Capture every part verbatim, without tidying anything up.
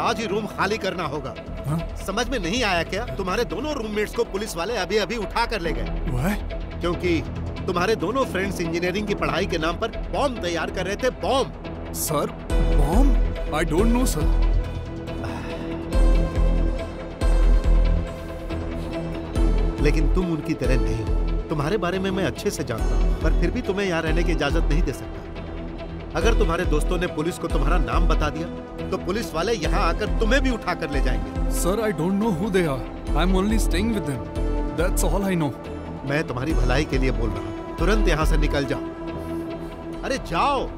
आज ही रूम खाली करना होगा। हाँ? समझ में नहीं आया क्या? तुम्हारे दोनों रूममेट्स को पुलिस वाले अभी अभी उठा कर ले गए, क्योंकि तुम्हारे दोनों फ्रेंड्स इंजीनियरिंग की पढ़ाई के नाम पर बॉम्ब तैयार कर रहे थे। Bomb sir, bomb? I don't know sir. लेकिन तुम उनकी तरह नहीं हो। तुम्हारे बारे में मैं अच्छे से जानता हूँ, पर फिर भी तुम्हें यहाँ रहने की इजाजत नहीं दे सकता। अगर तुम्हारे दोस्तों ने पुलिस को तुम्हारा नाम बता दिया तो पुलिस वाले यहाँ आकर तुम्हें भी उठा कर ले जाएंगे। Sir, I don't know who they are. I am only staying with them. That's all I know. मैं तुम्हारी भलाई के लिए बोल रहा हूँ, तुरंत यहाँ से निकल जाओ। अरे जाओ।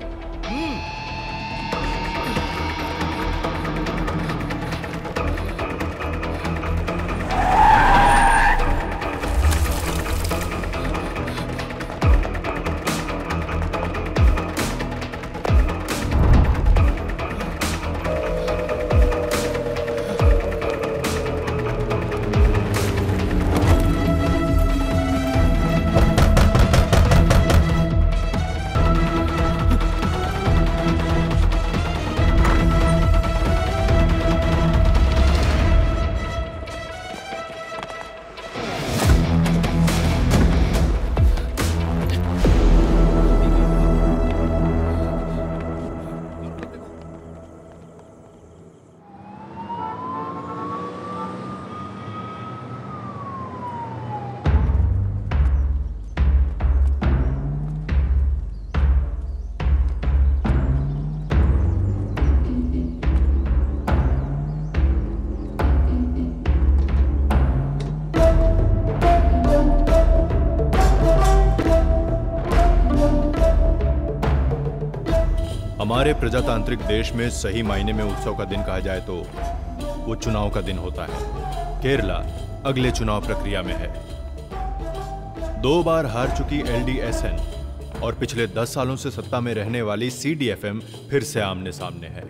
हमारे प्रजातांत्रिक देश में सही मायने में उत्सव का दिन कहा जाए तो वो चुनाव का दिन होता है। केरला अगले चुनाव प्रक्रिया में है। दो बार हार चुकी एल डी एस एन और पिछले दस सालों से सत्ता में रहने वाली सी डी एफ एम फिर से आमने सामने है।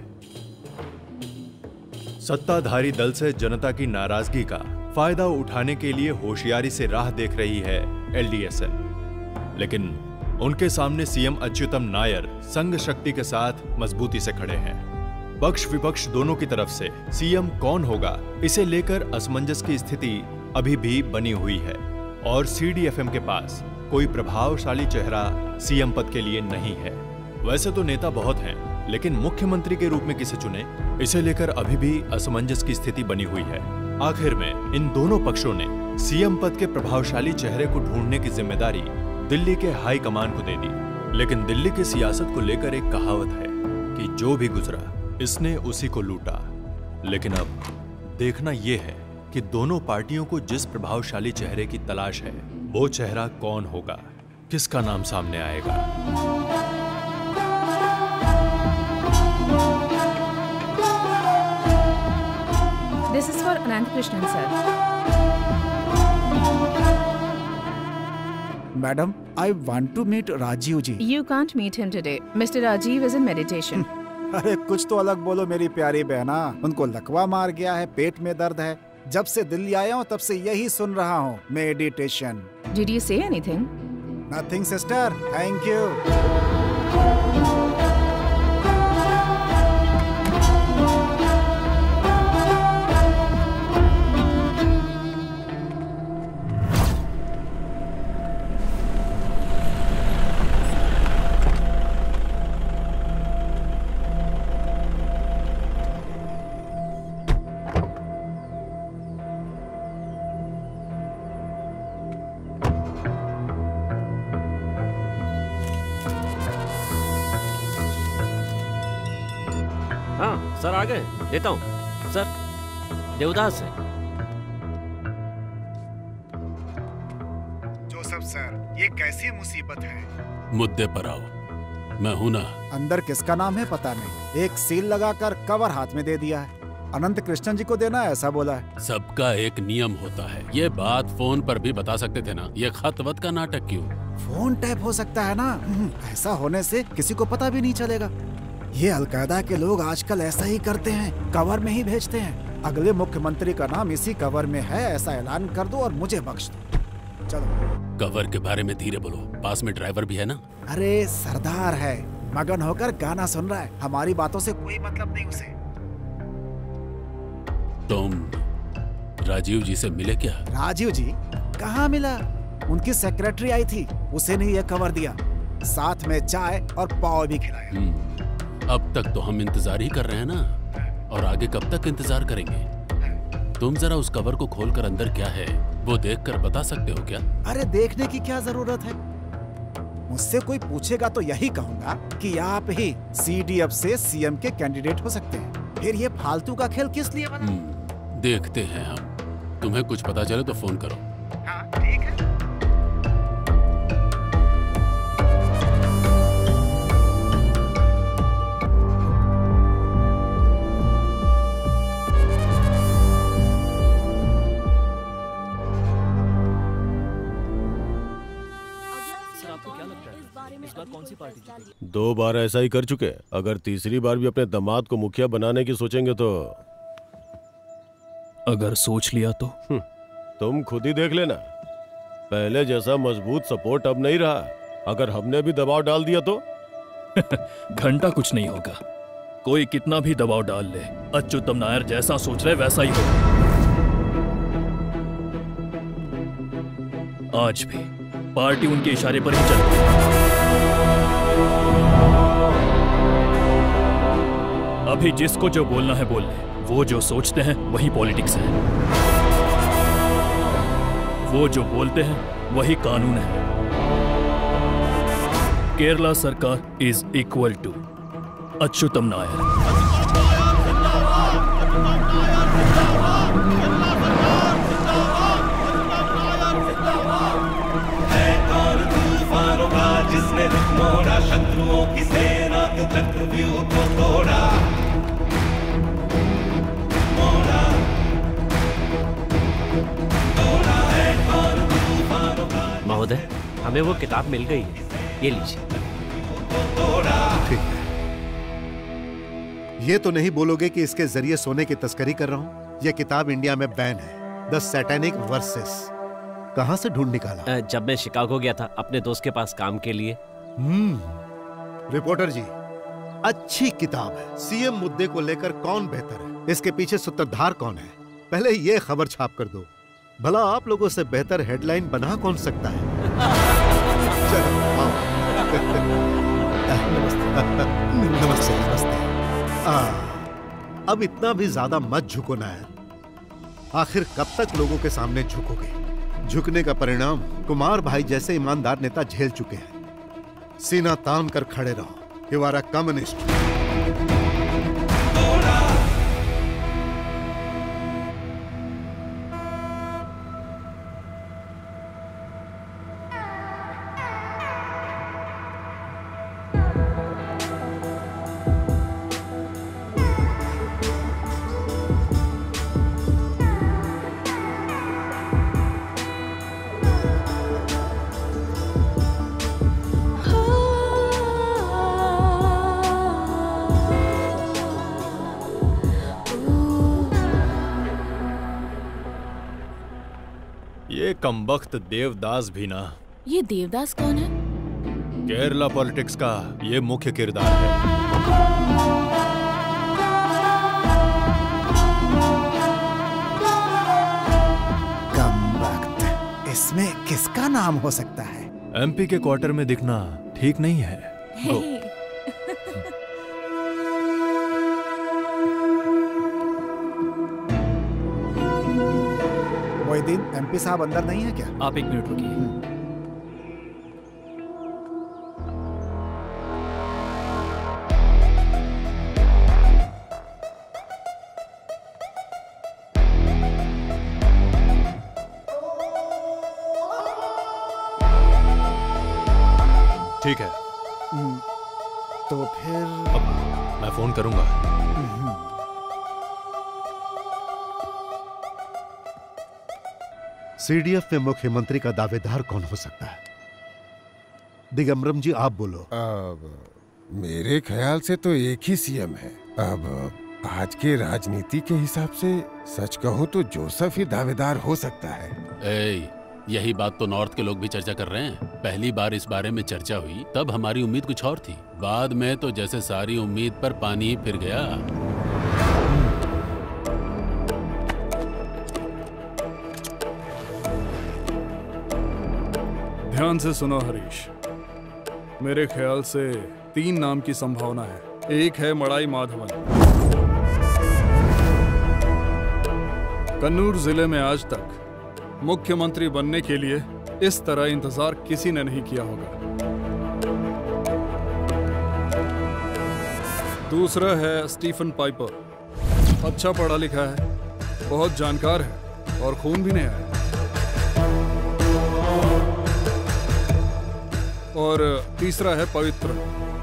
सत्ताधारी दल से जनता की नाराजगी का फायदा उठाने के लिए होशियारी से राह देख रही है एल डी एस एन, लेकिन उनके सामने सीएम अच्युतम नायर संघ शक्ति के साथ मजबूती से खड़े हैं। पक्ष विपक्ष दोनों की तरफ से सीएम कौन होगा इसे लेकर असमंजस की स्थिति अभी भी बनी हुई है और सी डी एफ एम के पास कोई प्रभावशाली चेहरा सीएम पद के लिए नहीं है। वैसे तो नेता बहुत हैं, लेकिन मुख्यमंत्री के रूप में किसे चुने इसे लेकर अभी भी असमंजस की स्थिति बनी हुई है। आखिर में इन दोनों पक्षों ने सीएम पद के प्रभावशाली चेहरे को ढूंढने की जिम्मेदारी दिल्ली के हाई कमान को दे दी। लेकिन दिल्ली की सियासत को लेकर एक कहावत है कि जो भी गुजरा इसने उसी को लूटा। लेकिन अब देखना यह है कि दोनों पार्टियों को जिस प्रभावशाली चेहरे की तलाश है वो चेहरा कौन होगा, किसका नाम सामने आएगा। This is for Anant Krishnan, sir. Madam, I want to meet Rajiv ji. You can't meet him today. Mister Rajiv is in meditation. अरे कुछ तो अलग बोलो मेरी प्यारी बहना। उनको लकवा मार गया है, पेट में दर्द है। जब से दिल्ली आया हूँ तब से यही सुन रहा हूँ, meditation. Did you say anything? Nothing, sister. Thank you. Sir आ गए, देता हूँ सर। देवदास है। जोसेफ सर, ये कैसी मुसीबत है? मुद्दे पर आओ, मैं हूं ना। अंदर किसका नाम है पता नहीं, एक सील लगाकर कवर हाथ में दे दिया है। अनंत कृष्णन जी को देना है ऐसा बोला है। सबका एक नियम होता है, ये बात फोन पर भी बता सकते थे ना। ये खत वत का नाटक क्यों? फोन टैप हो सकता है ना, ऐसा होने से किसी को पता भी नहीं चलेगा। ये अलकायदा के लोग आजकल ऐसा ही करते हैं, कवर में ही भेजते हैं। अगले मुख्यमंत्री का नाम इसी कवर में है ऐसा ऐलान कर दो और मुझे बख्श दो। चलो। कवर के बारे में धीरे बोलो, पास में ड्राइवर भी है ना। अरे सरदार है, मगन होकर गाना सुन रहा है, हमारी बातों से कोई मतलब नहीं उसे। तुम राजीव जी से मिले क्या? राजीव जी कहाँ मिला? उनकी सेक्रेटरी आई थी, उसे ने यह कवर दिया, साथ में चाय और पाव भी खिलाया। हम्म, अब तक तो हम इंतजार ही कर रहे हैं ना, और आगे कब तक इंतजार करेंगे? तुम जरा उस कवर को खोलकर अंदर क्या है वो देखकर बता सकते हो क्या? अरे देखने की क्या जरूरत है? मुझसे कोई पूछेगा तो यही कहूंगा कि आप ही सीडीएफ से सीएम के कैंडिडेट हो सकते हैं। फिर ये फालतू का खेल किस लिए बना? हम्म, देखते हैं हम। तुम्हें कुछ पता चले तो फोन करो। हाँ, ठीक है। दो बार ऐसा ही कर चुके, अगर तीसरी बार भी अपने दामाद को मुखिया बनाने की सोचेंगे तो अगर सोच लिया तो तुम खुद ही देख लेना, पहले जैसा मजबूत सपोर्ट अब नहीं रहा। अगर हमने भी दबाव डाल दिया तो घंटा कुछ नहीं होगा, कोई कितना भी दबाव डाल ले, अच्युतम नायर जैसा सोच रहे वैसा ही होगा। आज भी पार्टी उनके इशारे पर ही चलती है। अभी जिसको जो बोलना है बोल ले, वो जो सोचते हैं वही पॉलिटिक्स है, वो जो बोलते हैं वही कानून है। केरला सरकार is equal to Achyutam Nair. जिसने मोड़ा शत्रुओं की सेना के चक्रव्यूह को तोड़ा, मोड़ा, तोड़ा है कौन तूफानों का। महोदय, हमें वो किताब मिल गई है, ये लीजिए। ठीक है, ये तो नहीं बोलोगे कि इसके जरिए सोने की तस्करी कर रहा हूं? यह किताब इंडिया में बैन है, द सैटेनिक वर्सेस। कहां से ढूंढ निकाला? जब मैं शिकागो गया था अपने दोस्त के पास काम के लिए। हम्म रिपोर्टर जी, अच्छी किताब है। सीएम मुद्दे को लेकर कौन बेहतर है, इसके पीछे सूत्रधार कौन है, पहले ये खबर छाप कर दो। भला आप लोगों से बेहतर हेडलाइन बना कौन सकता है? चलो आओ। नमस्ते नमस्ते। आ, अब इतना भी ज्यादा मत झुको नायर, आखिर कब तक लोगों के सामने झुकोगे? झुकने का परिणाम कुमार भाई जैसे ईमानदार नेता झेल चुके हैं। सीना तान कर खड़े रहो, यू आर अ कम्युनिस्ट। ये कमबख्त देवदास भी ना। ये देवदास कौन है? केरला पॉलिटिक्स का ये मुख्य किरदार है। कमबख्त, इसमें किसका नाम हो सकता है? एमपी के क्वार्टर में दिखना ठीक नहीं है। गो। मोहिदीन, एमपी साहब अंदर नहीं है क्या? आप एक मिनट रुकिए। ठीक है, तो फिर अब मैं फोन करूंगा। सीडीएफ में मुख्यमंत्री का दावेदार कौन हो सकता है? दिगंबरम जी आप बोलो। अब मेरे ख्याल से तो एक ही सीएम है। अब आज के राजनीति के हिसाब से सच कहूं तो जोसेफ ही दावेदार हो सकता है। ए, यही बात तो नॉर्थ के लोग भी चर्चा कर रहे हैं। पहली बार इस बारे में चर्चा हुई तब हमारी उम्मीद कुछ और थी, बाद में तो जैसे सारी उम्मीद पर पानी ही फिर गया। ध्यान से सुनो हरीश, मेरे ख्याल से तीन नाम की संभावना है। एक है मड़ाई माधवन। कन्नूर जिले में आज तक मुख्यमंत्री बनने के लिए इस तरह इंतजार किसी ने नहीं किया होगा। दूसरा है स्टीफन पाइपर। अच्छा पढ़ा लिखा है, बहुत जानकार है और खून भी नहीं है। और तीसरा है पवित्र।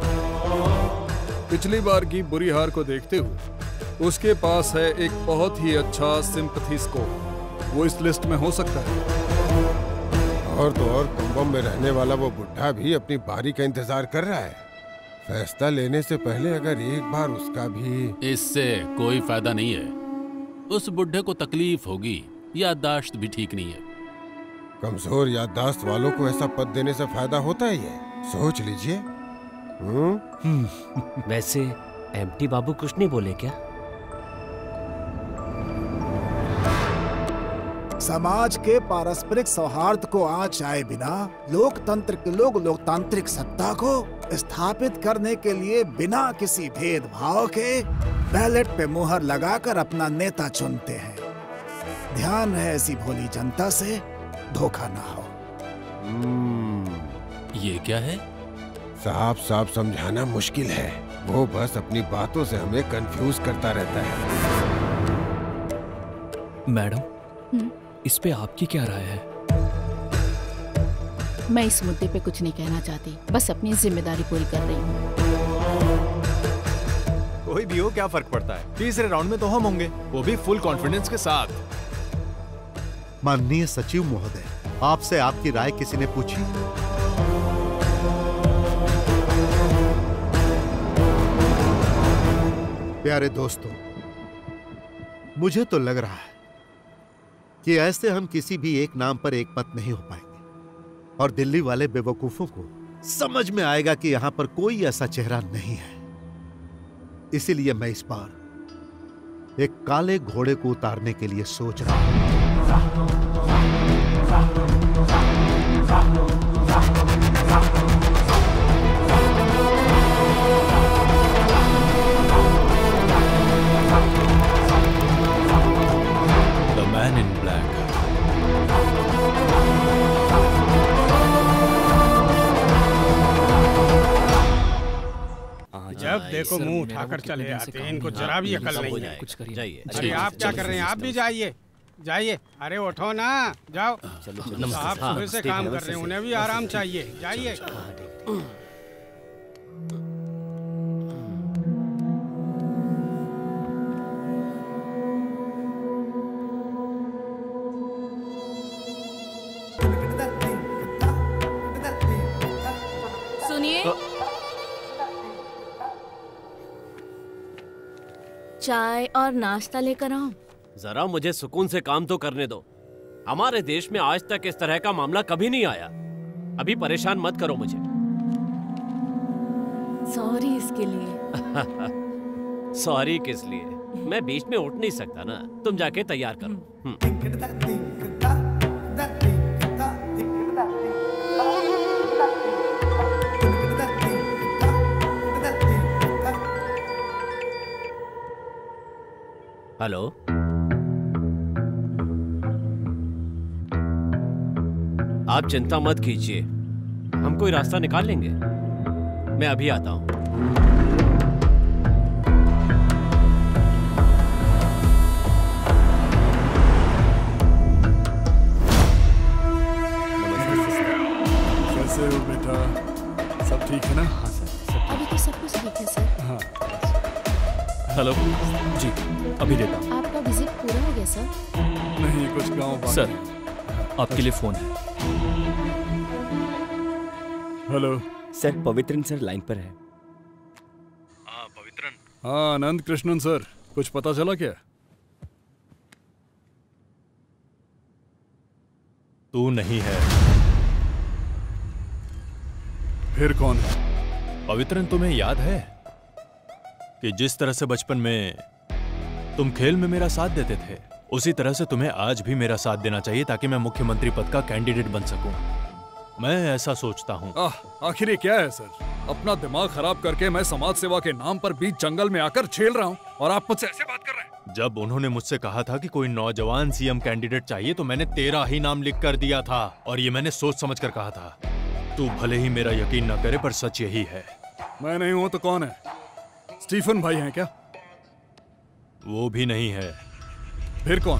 पिछली बार की बुरी हार को देखते हुए उसके पास है एक बहुत ही अच्छा सिंपैथी स्कोर। वो इस लिस्ट में हो सकता है। और तो और कुंभम में रहने वाला वो बुढ़ा भी अपनी बारी का इंतजार कर रहा है। फैसला लेने से पहले अगर एक बार उसका भी। इससे कोई फायदा नहीं है। उस बुढ़े को तकलीफ होगी, याददाश्त भी ठीक नहीं है। कमजोर याददाश्त वालों को ऐसा पद देने से फायदा होता ही है, सोच लीजिए। वैसे एमटी बाबू कुछ नहीं बोले क्या? समाज के पारस्परिक सौहार्द को आँचाए बिना लोकतंत्र के लोग लोकतांत्रिक सत्ता को स्थापित करने के लिए बिना किसी भेदभाव के बैलेट पे मुहर लगाकर अपना नेता चुनते हैं। ध्यान है ऐसी भोली जनता से धोखा ना हो। ये क्या है? साफ साफ समझाना मुश्किल है, वो बस अपनी बातों से हमें कंफ्यूज करता रहता है। मैडम, इस पे आपकी क्या राय है? मैं इस मुद्दे पे कुछ नहीं कहना चाहती, बस अपनी जिम्मेदारी पूरी कर रही हूँ। कोई भी हो क्या फर्क पड़ता है, तीसरे राउंड में तो हम होंगे, वो भी फुल कॉन्फिडेंस के साथ। माननीय सचिव महोदय, आपसे आपकी राय किसी ने पूछी? प्यारे दोस्तों, मुझे तो लग रहा है कि ऐसे हम किसी भी एक नाम पर एक मत नहीं हो पाएंगे और दिल्ली वाले बेवकूफों को समझ में आएगा कि यहां पर कोई ऐसा चेहरा नहीं है। इसीलिए मैं इस बार एक काले घोड़े को उतारने के लिए सोच रहा हूं। The man in black. जब देखो मुंह उठाकर चले आते हैं, इनको जरा भी अकल नहीं है। कुछ करिए। अरे आप क्या कर रहे हैं? आप भी जाइए जाइए। अरे उठो ना, जाओ। आप सुबह से काम कर रहे हैं, उन्हें भी आराम चाहिए। जाइए। सुनिए, चाय और नाश्ता लेकर आओ। जरा मुझे सुकून से काम तो करने दो। हमारे देश में आज तक इस तरह का मामला कभी नहीं आया। अभी परेशान मत करो मुझे। सॉरी इसके लिए। सॉरी किस लिए? मैं बीच में उठ नहीं सकता ना। तुम जाके तैयार करो। हेलो, आप चिंता मत कीजिए, हम कोई रास्ता निकाल लेंगे। मैं अभी आता हूं। कैसे हो बेटा? सब ठीक है ना? हाँ सर। अभी तो सब कुछ ठीक है सर। हाँ। हेलो जी, अभी देता हूँ। आपका विजिट पूरा हो गया सर? नहीं, कुछ गांव बाकी। सर, आपके लिए फोन है। Hello sir, Pavithran sir line पर है। हाँ पवित्रन। हाँ आनंद कृष्णन सर, कुछ पता चला क्या? तू नहीं है। फिर कौन है? पवित्रन, तुम्हें याद है कि जिस तरह से बचपन में तुम खेल में मेरा साथ देते थे, उसी तरह से तुम्हें आज भी मेरा साथ देना चाहिए ताकि मैं मुख्यमंत्री पद का कैंडिडेट बन सकूं। मैं ऐसा सोचता हूँ। आखिर ये क्या है सर? अपना दिमाग खराब करके मैं समाज सेवा के नाम पर बीच जंगल में आकर झेल रहा हूँ और आप मुझसे ऐसे बात कर रहे हैं। जब उन्होंने मुझसे कहा था कि कोई नौजवान सीएम कैंडिडेट चाहिए तो मैंने तेरा ही नाम लिख कर दिया था, और ये मैंने सोच समझ कर कहा था। तू भले ही मेरा यकीन न करे पर सच यही है। मैं नहीं हूँ तो कौन है? स्टीफन भाई हैं क्या? वो भी नहीं है। फिर कौन?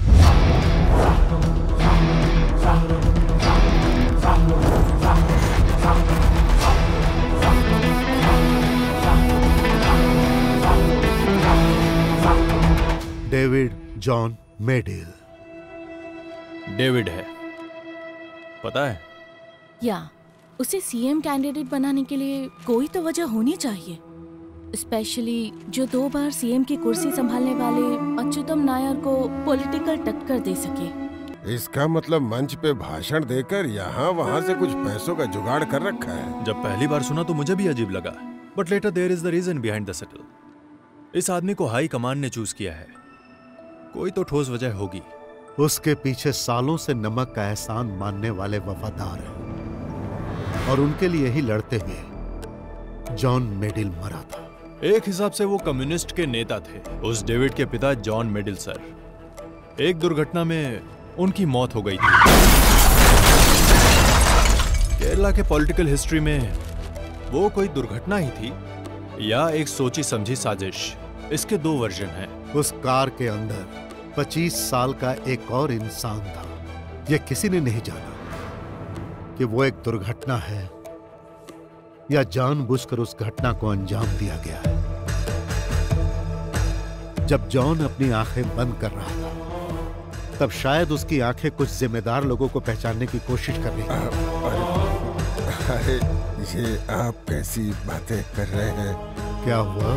David John मेडिल। डेविड है, पता है? या उसे सीएम कैंडिडेट बनाने के लिए कोई तो वजह होनी चाहिए, स्पेशली जो दो बार सीएम की कुर्सी संभालने वाले अच्युतम नायर को पॉलिटिकल टक्कर दे सके। इसका मतलब मंच पे भाषण देकर यहाँ वहाँ से कुछ पैसों का जुगाड़ कर रखा है। जब पहली बार सुना तो मुझे भी अजीब लगा, but later there is the reason behind the subtle. इस आदमी को हाई कमान ने चूज किया है, कोई तो ठोस वजह होगी। उसके पीछे सालों से नमक का एहसान मानने वाले वफादार हैं, और उनके लिए ही लड़ते हुए जॉन मेडिल मरा था। एक हिसाब से वो कम्युनिस्ट के नेता थे। उस डेविड के पिता जॉन मेडिल सर, एक दुर्घटना में उनकी मौत हो गई थी। केरला के पॉलिटिकल हिस्ट्री में वो कोई दुर्घटना ही थी या एक सोची समझी साजिश, इसके दो वर्जन हैं। उस कार के अंदर पच्चीस साल का एक और इंसान था। यह किसी ने नहीं जाना कि वो एक दुर्घटना है या जानबूझकर उस घटना को अंजाम दिया गया है। जब जॉन अपनी आंखें बंद कर रहा था तब शायद उसकी आंखें कुछ जिम्मेदार लोगों को पहचानने की कोशिश कर रही थी। अरे ये आप कैसी बातें कर रहे हैं? क्या हुआ?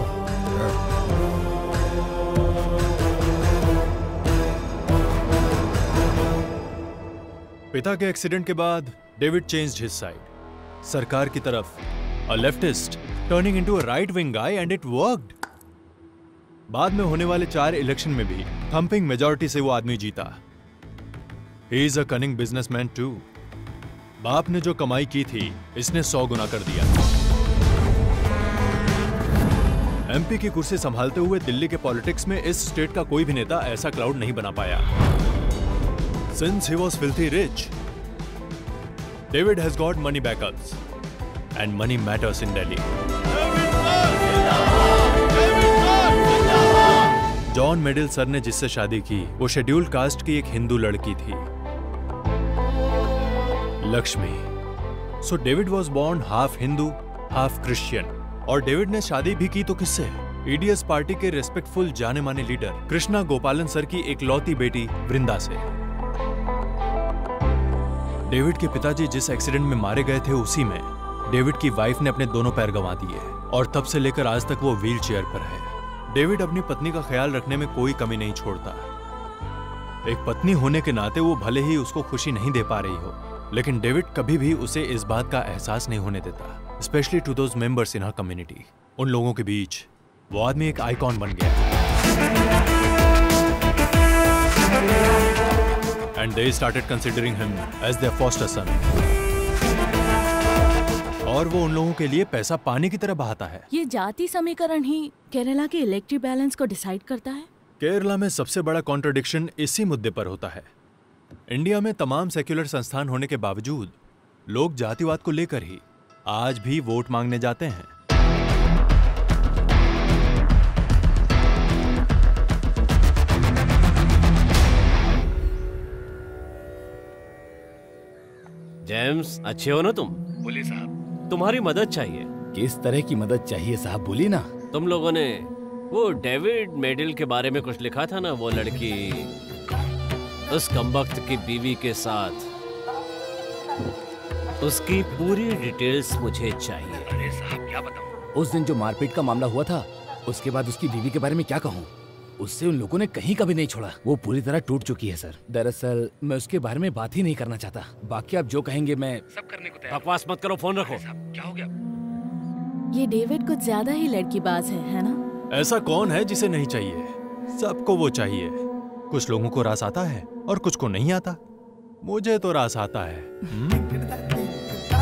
पिता के एक्सीडेंट के बाद डेविड चेंज्ड हिज साइड। सरकार की तरफ, a leftist turning into a right wing guy, and it worked. बाद में होने वाले चार इलेक्शन में भी थंपिंग मेजॉरिटी से वो आदमी जीता। He is a cunning businessman too. बाप ने जो कमाई की थी इसने सौ गुना कर दिया। एमपी की कुर्सी संभालते हुए दिल्ली के पॉलिटिक्स में इस स्टेट का कोई भी नेता ऐसा क्राउड नहीं बना पाया। Since he was filthy rich, David has got money backups, and money matters in Delhi. John Medill sir ने जिससे शादी की वो शेड्यूल्ड कास्ट की एक हिंदू लड़की थी, Lakshmi. So David was born half Hindu half Christian. और डेविड ने शादी भी की तो किससे? ईडीएस पार्टी के रेस्पेक्टफुल जाने माने लीडर कृष्णा गोपालन सर की एकलौती बेटी वृंदा से। डेविड के पिताजी जिस एक्सीडेंट में मारे गए थे उसी में डेविड की वाइफ ने अपने दोनों पैर गंवा दिए, और तब से लेकर आज तक वो व्हील चेयर पर है। डेविड अपनी पत्नी का ख्याल रखने में कोई कमी नहीं छोड़ता। एक पत्नी होने के नाते वो भले ही उसको खुशी नहीं दे पा रही हो, लेकिन डेविड कभी भी उसे इस बात का एहसास नहीं होने देता, specially to those members in her community. उन लोगों के बीच वो आदमी एक आइकॉन बन गया, and they started considering him as their foster son. और वो उन लोगों के लिए पैसा पानी की तरह बहाता है। ये जाति समीकरण ही केरला के इलेक्ट्रिक बैलेंस को डिसाइड करता है। केरला में सबसे बड़ा कॉन्ट्रडिक्शन इसी मुद्दे पर होता है। इंडिया में तमाम सेक्युलर संस्थान होने के बावजूद लोग जातिवाद को लेकर ही आज भी वोट मांगने जाते हैं। जेम्स, अच्छे हो ना तुम? बोलिए साहब। तुम्हारी मदद चाहिए। किस तरह की मदद चाहिए साहब, बोलिए ना। तुम लोगों ने वो डेविड मेडिल के बारे में कुछ लिखा था ना, वो लड़की उस कमबख्त की बीवी के साथ, उसकी पूरी डिटेल्स मुझे चाहिए। अरे साहब क्या बताऊं, उस दिन जो मारपीट का मामला हुआ था उसके बाद उसकी बीवी के बारे में क्या कहूँ। उससे उन लोगों ने कहीं कभी नहीं छोड़ा। वो पूरी तरह टूट चुकी है सर। दरअसल मैं उसके बारे में बात ही नहीं करना चाहता। बाकी आप जो कहेंगे मैं सब करने को तैयार। बकवास मत करो, फोन रखो। क्या हो गया? ये डेविड कुछ ज्यादा ही लड़कीबाज है, है ना? ऐसा कौन है जिसे नहीं चाहिए? सबको वो चाहिए। कुछ लोगों को रास आता है और कुछ को नहीं आता। मुझे तो रास आता है।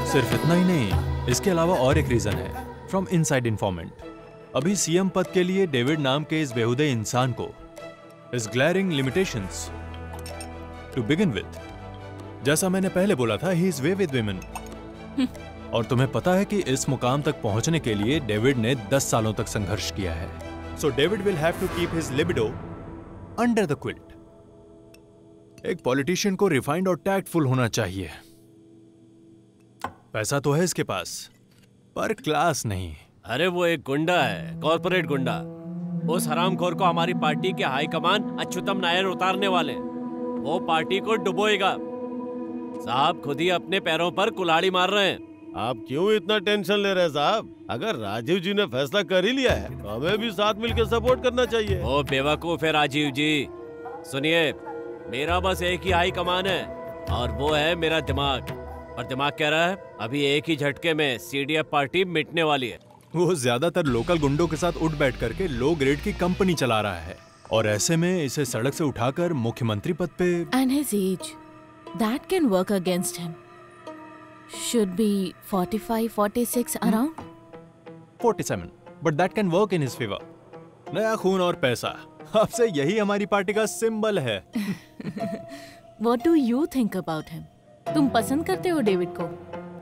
सिर्फ इतना ही नहीं, इसके अलावा और एक रीजन है फ्रॉम इनसाइड इन्फॉर्मेंट। अभी सीएम पद के लिए डेविड नाम के इस बेहुदे इंसान को इस glaring limitations to begin with. जैसा मैंने पहले बोला था, he is way with women. और तुम्हें पता है कि इस मुकाम तक पहुंचने के लिए डेविड ने दस सालों तक संघर्ष किया है। So David will have to keep his libido under the quilt. एक पॉलिटिशियन को रिफाइंड और टैक्टफुल होना चाहिए। पैसा तो है इसके पास, पर क्लास नहीं। अरे वो एक गुंडा है, कॉर्पोरेट गुंडा। उस हरामखोर को हमारी पार्टी के हाईकमान अच्युतम नायर उतारने वाले। वो पार्टी को डुबोएगा। साहब खुद ही अपने पैरों पर कुल्हाड़ी मार रहे हैं। आप क्यों इतना टेंशन ले रहे हैं साहब? अगर राजीव जी ने फैसला कर ही लिया है तो हमें भी साथ मिलकर सपोर्ट करना चाहिए। ओ बेवकूफ है राजीव जी। सुनिए, मेरा बस एक ही हाई कमान है और वो है मेरा दिमाग। और दिमाग कह रहा है अभी एक ही झटके में सीडीएफ पार्टी मिटने वाली है। वो ज्यादातर लोकल गुंडों के साथ उठ बैठ करके लो ग्रेड की कंपनी चला रहा है और ऐसे में इसे सड़क से उठाकर मुख्यमंत्री पद पे। And his age, that can work against him. Should be forty-five, forty-six around. forty-seven, but that can work in his favor. नया खून और पैसा, आपसे यही हमारी पार्टी का सिंबल है। What do you think about him? तुम पसंद करते हो डेविड को?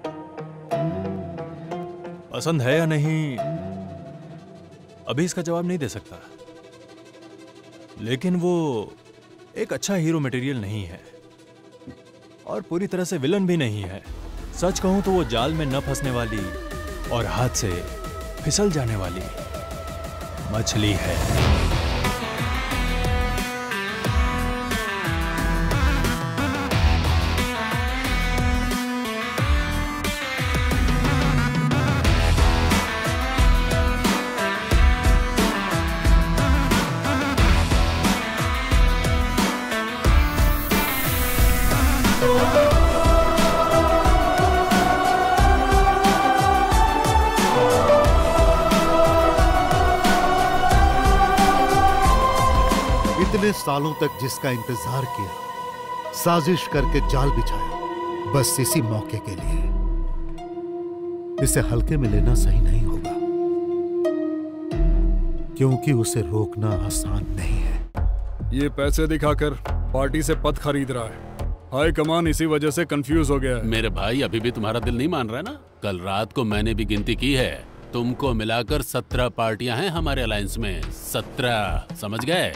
पसंद है या नहीं, अभी इसका जवाब नहीं दे सकता। लेकिन वो एक अच्छा हीरो मटेरियल नहीं है और पूरी तरह से विलन भी नहीं है। सच कहूं तो वो जाल में न फंसने वाली और हाथ से फिसल जाने वाली मछली है। इतने सालों तक जिसका इंतजार किया, साजिश करके जाल बिछाया, बस इसी मौके के लिए। इसे हल्के में लेना सही नहीं होगा, क्योंकि उसे रोकना आसान नहीं है। ये पैसे दिखाकर पार्टी से पद खरीद रहा है। हाई कमान इसी वजह से कंफ्यूज हो गया है। मेरे भाई, अभी भी तुम्हारा दिल नहीं मान रहा है ना? कल रात को मैंने भी गिनती की है, तुमको मिलाकर सत्रह पार्टियां हैं हमारे अलायंस में। सत्रह, समझ गए?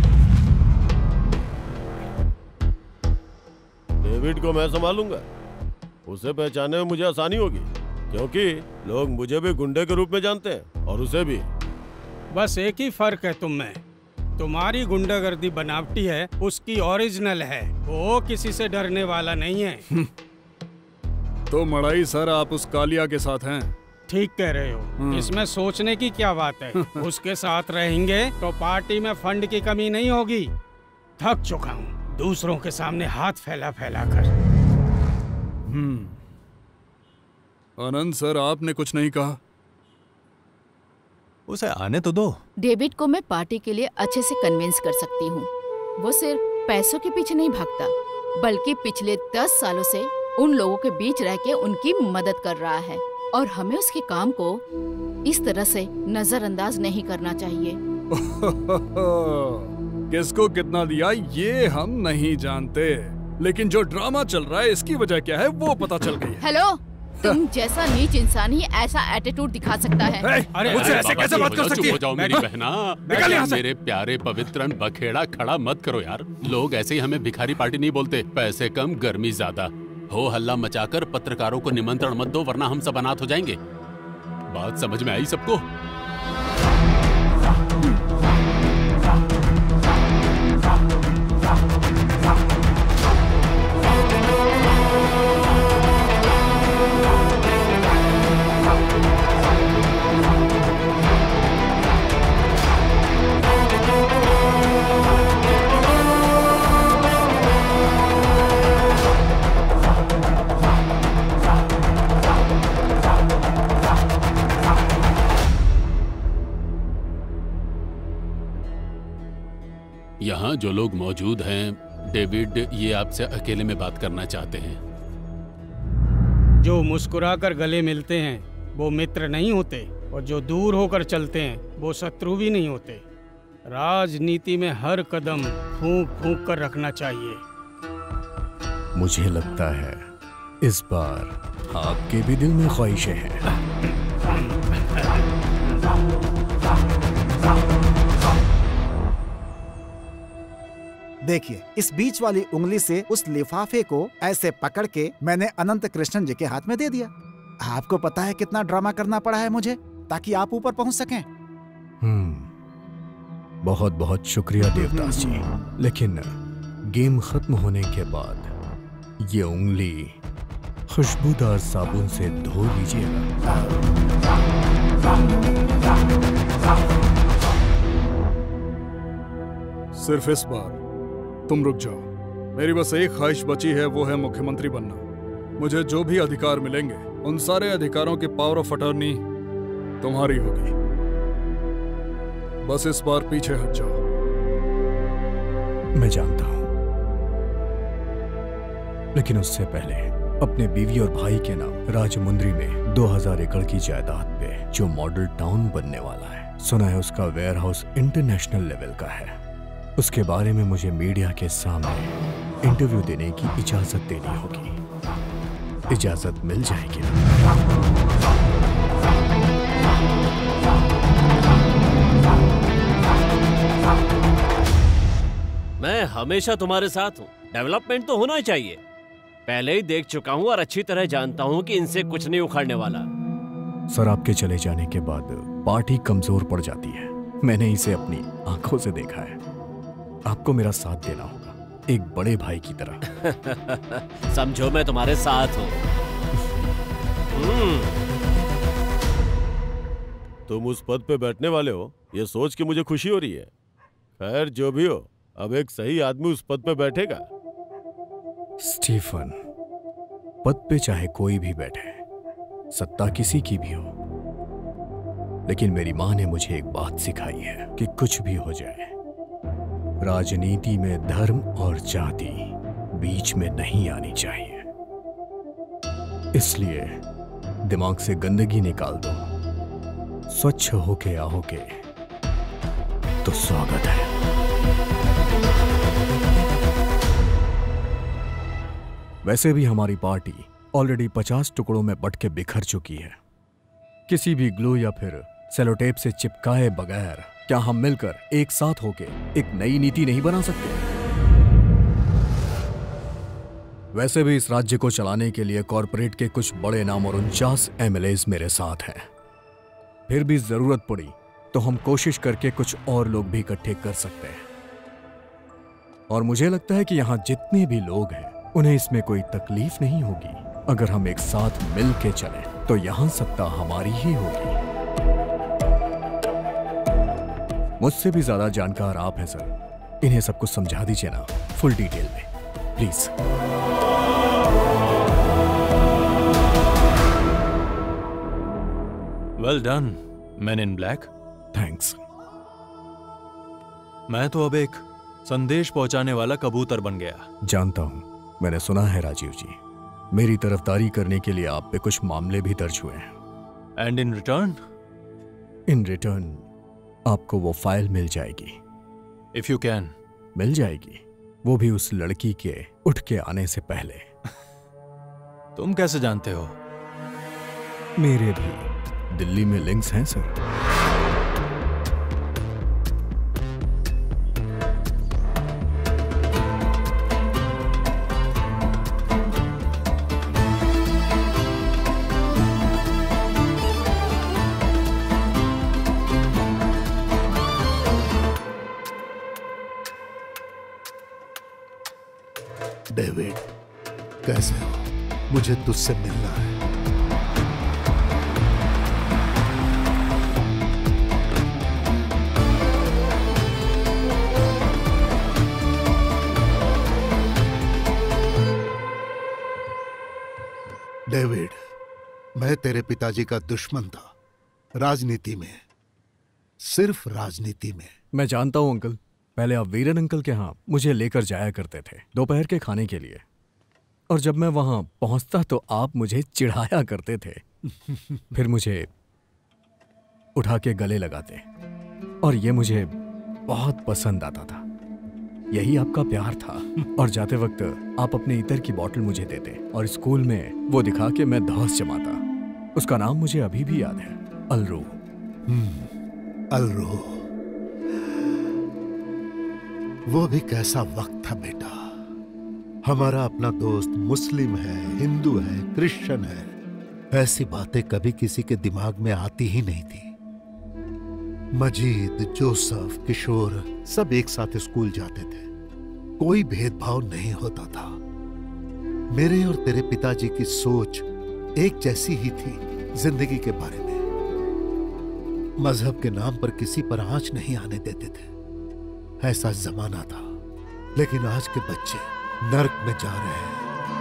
डेविड को मैं संभालूंगा। उसे पहचानने में मुझे आसानी होगी, क्योंकि लोग मुझे भी गुंडे के रूप में जानते हैं और उसे भी। बस एक ही फर्क है तुम में, तुम्हारी गुंडागर्दी बनावटी है, उसकी ओरिजिनल है। वो किसी से डरने वाला नहीं है। तो मड़ाई सर, आप उस कालिया के साथ हैं। ठीक कह रहे हो, इसमें सोचने की क्या बात है। उसके साथ रहेंगे तो पार्टी में फंड की कमी नहीं होगी। थक चुका हूँ दूसरों के सामने हाथ फैला फैला कर। हम्म, आनंद सर, आपने कुछ नहीं कहा। उसे आने तो दो। डेविड को मैं पार्टी के लिए अच्छे से कन्विंस कर सकती हूँ। वो सिर्फ पैसों के पीछे नहीं भागता, बल्कि पिछले दस सालों से उन लोगों के बीच रह के उनकी मदद कर रहा है और हमें उसके काम को इस तरह से नजरअंदाज नहीं करना चाहिए। किसको कितना दिया ये हम नहीं जानते, लेकिन जो ड्रामा चल रहा है इसकी वजह क्या है वो पता चल गई है। हेलो, तुम जैसा नीच इंसान ही ऐसा एटीट्यूड दिखा सकता है। अरे, अरे मुझसे ऐसे कैसे बात कर सकती है? चुप हो जाओ मेरी बहना। मेरे प्यारे पवित्रन, बखेड़ा खड़ा मत करो यार। लोग ऐसे ही हमें भिखारी पार्टी नहीं बोलते। पैसे कम, गर्मी ज्यादा। हो हल्ला मचाकर पत्रकारों को निमंत्रण मत दो, वरना हम सब अनाथ हो जाएंगे। बात समझ में आई सबको? यहाँ जो लोग मौजूद हैं, डेविड ये आपसे अकेले में बात करना चाहते हैं। जो मुस्कुराकर गले मिलते हैं वो मित्र नहीं होते, और जो दूर होकर चलते हैं वो शत्रु भी नहीं होते। राजनीति में हर कदम फूंक फूंक कर रखना चाहिए। मुझे लगता है इस बार आपके भी दिल में ख्वाहिशें हैं। देखिए, इस बीच वाली उंगली से उस लिफाफे को ऐसे पकड़ के मैंने अनंत कृष्णन जी के हाथ में दे दिया। आपको पता है कितना ड्रामा करना पड़ा है मुझे ताकि आप ऊपर पहुंच सकें। हम्म, बहुत बहुत शुक्रिया देवदास जी, लेकिन गेम खत्म होने के बाद ये उंगली खुशबूदार साबुन से धो लीजिएगा। सिर्फ इस बार तुम रुक जाओ। मेरी बस एक ख्वाहिश बची है, वो है मुख्यमंत्री बनना। मुझे जो भी अधिकार मिलेंगे उन सारे अधिकारों की पावर ऑफ अटॉर्नी तुम्हारी होगी। बस इस बार पीछे हट जाओ। मैं जानता हूं, लेकिन उससे पहले अपने बीवी और भाई के नाम राजमुंद्री में दो हज़ार एकड़ की जायदाद पे जो मॉडल टाउन बनने वाला है, सुना है उसका वेयर हाउस इंटरनेशनल लेवल का है। उसके बारे में मुझे मीडिया के सामने इंटरव्यू देने की इजाजत देनी होगी। इजाजत मिल जाएगी? मैं हमेशा तुम्हारे साथ हूँ। डेवलपमेंट तो होना ही चाहिए। पहले ही देख चुका हूँ और अच्छी तरह जानता हूँ कि इनसे कुछ नहीं उखाड़ने वाला। सर, आपके चले जाने के बाद पार्टी कमजोर पड़ जाती है। मैंने इसे अपनी आंखों से देखा है। आपको मेरा साथ देना होगा, एक बड़े भाई की तरह। समझो मैं तुम्हारे साथ हूँ। तुम उस पद पे बैठने वाले हो, ये सोच के मुझे खुशी हो रही है। खैर, जो भी हो, अब एक सही आदमी उस पद पे बैठेगा। स्टीफन, पद पे चाहे कोई भी बैठे, सत्ता किसी की भी हो, लेकिन मेरी माँ ने मुझे एक बात सिखाई है कि कुछ भी हो जाए, राजनीति में धर्म और जाति बीच में नहीं आनी चाहिए। इसलिए दिमाग से गंदगी निकाल दो, स्वच्छ होके आओगे तो स्वागत है। वैसे भी हमारी पार्टी ऑलरेडी पचास टुकड़ों में बट के बिखर चुकी है। किसी भी ग्लू या फिर सेलोटेप से चिपकाए बगैर क्या हम मिलकर एक साथ होके एक नई नीति नहीं बना सकते? वैसे भी इस राज्य को चलाने के लिए कॉरपोरेट के कुछ बड़े नाम और उनचास एमएलएज मेरे साथ हैं। फिर भी जरूरत पड़ी तो हम कोशिश करके कुछ और लोग भी इकट्ठे कर सकते हैं। और मुझे लगता है कि यहां जितने भी लोग हैं उन्हें इसमें कोई तकलीफ नहीं होगी। अगर हम एक साथ मिल के चले तो यहां सत्ता हमारी ही होगी। मुझसे भी ज्यादा जानकार आप हैं सर, इन्हें सब कुछ समझा दीजिए ना, फुल डिटेल में please. Well done man in black. Thanks. मैं तो अब एक संदेश पहुंचाने वाला कबूतर बन गया। जानता हूं, मैंने सुना है राजीव जी, मेरी तरफदारी करने के लिए आप पे कुछ मामले भी दर्ज हुए हैं। And in return? In return आपको वो फाइल मिल जाएगी। If you can. मिल जाएगी, वो भी उस लड़की के उठ के आने से पहले। तुम कैसे जानते हो? मेरे भी दिल्ली में लिंक्स हैं सर। डेविड, कैसे हो? मुझे तुझसे मिलना है। डेविड, मैं तेरे पिताजी का दुश्मन था, राजनीति में, सिर्फ राजनीति में। मैं जानता हूं अंकल, पहले आप वीरन अंकल के यहाँ मुझे लेकर जाया करते थे दोपहर के खाने के लिए। और जब मैं वहां पहुंचता तो आप मुझे चिढ़ाया करते थे। फिर मुझे उठा के गले लगाते और ये मुझे बहुत पसंद आता था। यही आपका प्यार था। और जाते वक्त आप अपने इतर की बोतल मुझे देते और स्कूल में वो दिखा के मैं धौंस जमाता। उसका नाम मुझे अभी भी याद है, अलरू। अलरू, वो भी कैसा वक्त था बेटा। हमारा अपना दोस्त मुस्लिम है, हिंदू है, क्रिश्चियन है। ऐसी बातें कभी किसी के दिमाग में आती ही नहीं थी। मजीद, जोसेफ, किशोर सब एक साथ स्कूल जाते थे। कोई भेदभाव नहीं होता था। मेरे और तेरे पिताजी की सोच एक जैसी ही थी जिंदगी के बारे में। मजहब के नाम पर किसी पर आंच नहीं आने देते थे। ऐसा जमाना था। लेकिन आज के बच्चे नर्क में जा रहे हैं।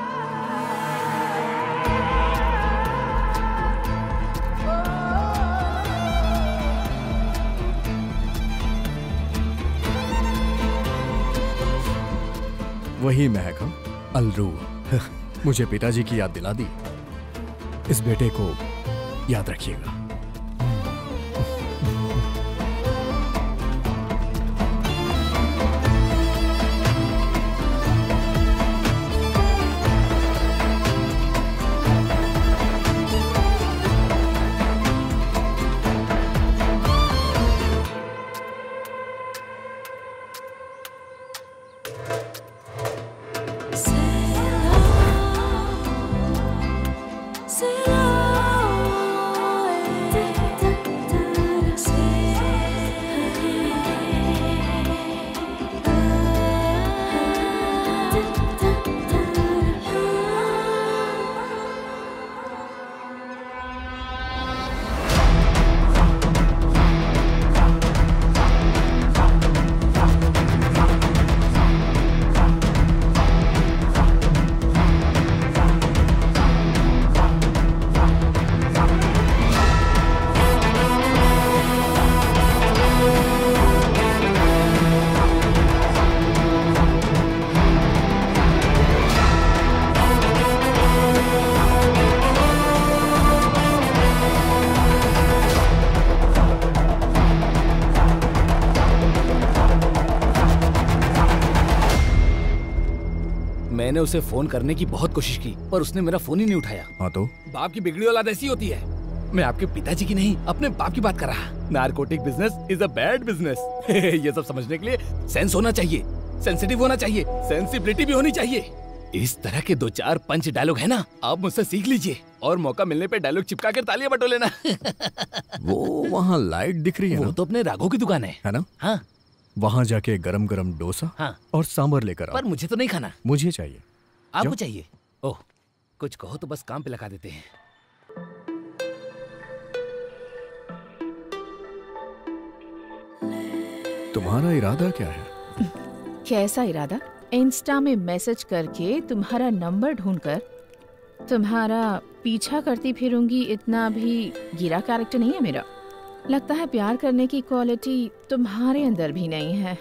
वही महक, अलरू। मुझे पिताजी की याद दिला दी। इस बेटे को याद रखिएगा। मैंने उसे फोन करने की बहुत कोशिश की पर उसने मेरा फोन ही नहीं उठाया। हाँ तो बाप की बिगड़ी औलाद ऐसी होती है। मैं आपके पिताजी की नहीं अपने बाप की बात कर रहा। Narcotic business is a bad business. ये सब समझने के लिए सेंस होना चाहिए, सेंसिटिव होना चाहिए, सेंसिबिलिटी भी होनी चाहिए। इस तरह के दो चार पंच डायलॉग है ना, आप मुझसे सीख लीजिए और मौका मिलने पे डायलॉग चिपका कर तालियां बटो लेना। वो वहाँ लाइट दिख रही है वो ना? तो अपने राघव की दुकान है, है ना? हाँ। वहाँ जाके गरम गरम डोसा हाँ। और सांबर लेकर आओ। पर मुझे तो नहीं खाना। मुझे चाहिए। आपको चाहिए? ओह, कुछ कहो तो बस काम पे लगा देते हैं। तुम्हारा इरादा क्या है? कैसा इरादा? इंस्टा में मैसेज करके तुम्हारा नंबर ढूंढकर तुम्हारा पीछा करती फिरूंगी, इतना भी गिरा कैरेक्टर नहीं है मेरा। लगता है प्यार करने की क्वालिटी तुम्हारे अंदर भी नहीं है।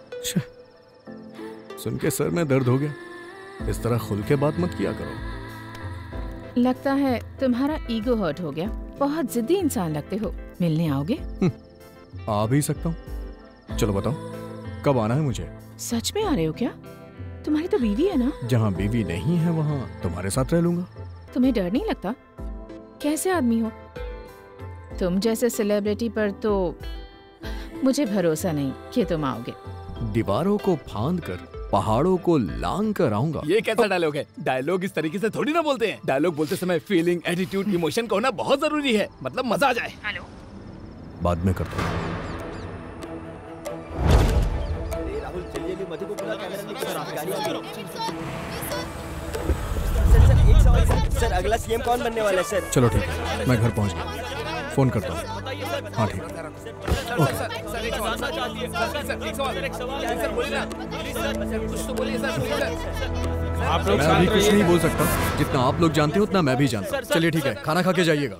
सुन के सर में दर्द हो गया। इस तरह खुल के बात मत किया करो। लगता है तुम्हारा ईगो हर्ट हो गया। बहुत जिद्दी इंसान लगते हो। मिलने आओगे? आ भी सकता हूँ। चलो बताओ कब आना है मुझे? सच में आ रहे हो क्या? तुम्हारी तो बीवी है ना? जहाँ बीवी नहीं है वहाँ तुम्हारे साथ रह लूंगा। तुम्हें डर नहीं लगता? कैसे आदमी हो तुम? जैसे सेलिब्रिटी पर तो मुझे भरोसा नहीं कि तुम आओगे। दीवारों को फांद कर पहाड़ों को लांग कर आऊंगा। ये कैसा डायलॉग है? डायलॉग इस तरीके से थोड़ी ना बोलते हैं। डायलॉग बोलते समय फीलिंग, एटीट्यूड, इमोशन का होना बहुत जरूरी है। मतलब मजा आ जाए। हेलो, बाद में करता हूँ। सर अगला सीएम कौन बनने वाला है सर? चलो ठीक है, मैं घर पहुंच गया। फोन करता हूँ। हाँ ठीक है। आप लोग मैं अभी कुछ नहीं बोल सकता। जितना आप लोग जानते हो उतना मैं भी जानता हूँ। चलिए ठीक है, खाना खा के जाइएगा।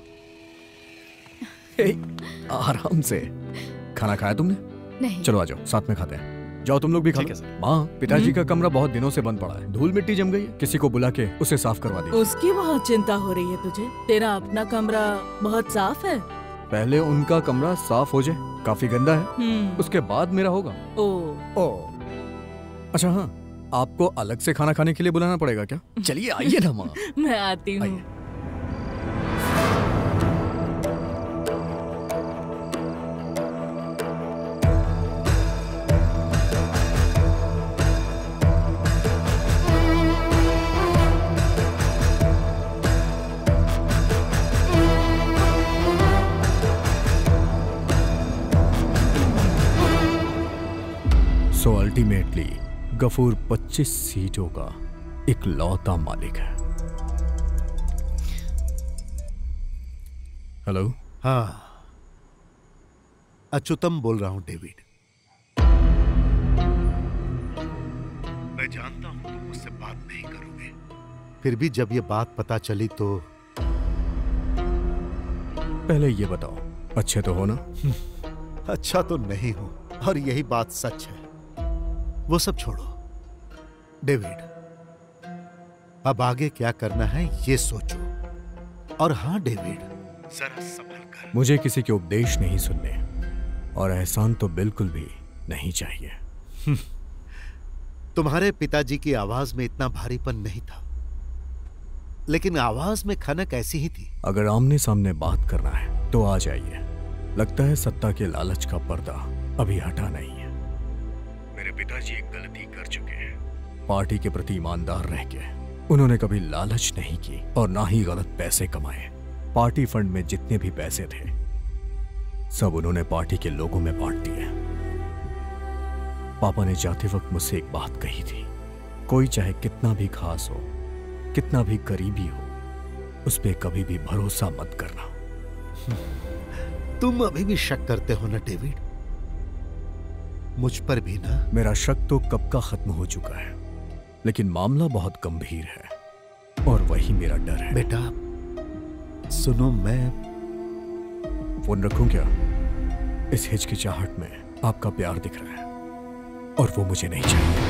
आराम से। खाना खाया तुमने? नहीं। चलो आ जाओ, साथ में खाते हैं। जाओ तुम लोग भी खा ठीक लो। है सर। माँ, पिताजी का कमरा बहुत दिनों से बंद पड़ा है, धूल मिट्टी जम गई है, किसी को बुला के उसे साफ करवा दीजिए। उसकी बहुत चिंता हो रही है तुझे। तेरा अपना कमरा बहुत साफ है। पहले उनका कमरा साफ हो जाए, काफी गंदा है, हम्म। उसके बाद मेरा होगा। ओ ओ अच्छा हाँ, आपको अलग से खाना खाने के लिए बुलाना पड़ेगा क्या? चलिए आइए ना माँ। मैं आती हूँ। सो अल्टीमेटली गफूर पच्चीस सीटों का इकलौता मालिक है। हेलो। हाँ, अच्युतम बोल रहा हूं डेविड। मैं जानता हूं तुम मुझसे बात नहीं करोगे, फिर भी जब ये बात पता चली तो पहले ये बताओ, अच्छे तो हो ना? अच्छा तो नहीं हूं, और यही बात सच है। वो सब छोड़ो डेविड, अब आगे क्या करना है ये सोचो। और हाँ डेविड, जरा संभल कर। मुझे किसी के उपदेश नहीं सुनने, और एहसान तो बिल्कुल भी नहीं चाहिए। तुम्हारे पिताजी की आवाज में इतना भारीपन नहीं था, लेकिन आवाज में खनक ऐसी ही थी। अगर आमने सामने बात करना है तो आ जाइए। लगता है सत्ता के लालच का पर्दा अभी हटा नहीं है। मेरे पिताजी एक गलती कर चुके हैं। पार्टी के प्रति ईमानदार रह के उन्होंने कभी लालच नहीं की और ना ही गलत पैसे कमाए। पार्टी फंड में जितने भी पैसे थे सब उन्होंने पार्टी के लोगों में बांट दिए। पापा ने जाते वक्त मुझसे एक बात कही थी, कोई चाहे कितना भी खास हो, कितना भी करीबी हो, उस पे कभी भी भरोसा मत करना। तुम अभी भी शक करते हो ना डेविड? मुझ पर भी ना? मेरा शक तो कब का खत्म हो चुका है, लेकिन मामला बहुत गंभीर है और वही मेरा डर है। बेटा सुनो, मैं फोन रखूं क्या? इस हिचकिचाहट में आपका प्यार दिख रहा है और वो मुझे नहीं चाहिए।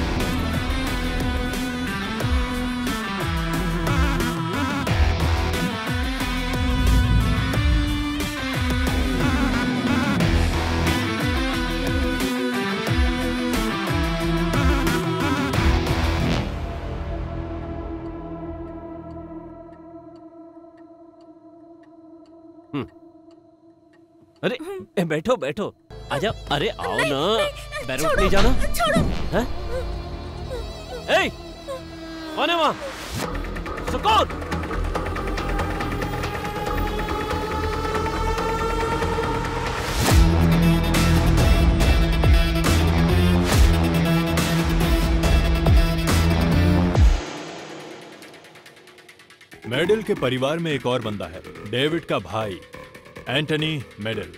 अरे ए, बैठो बैठो, आजा। अरे आओ ना, बैरूट नहीं जाना? हैं? ए, कौन है वहां? सुकून। मेडल के परिवार में एक और बंदा है, डेविड का भाई एंटनी मेडल।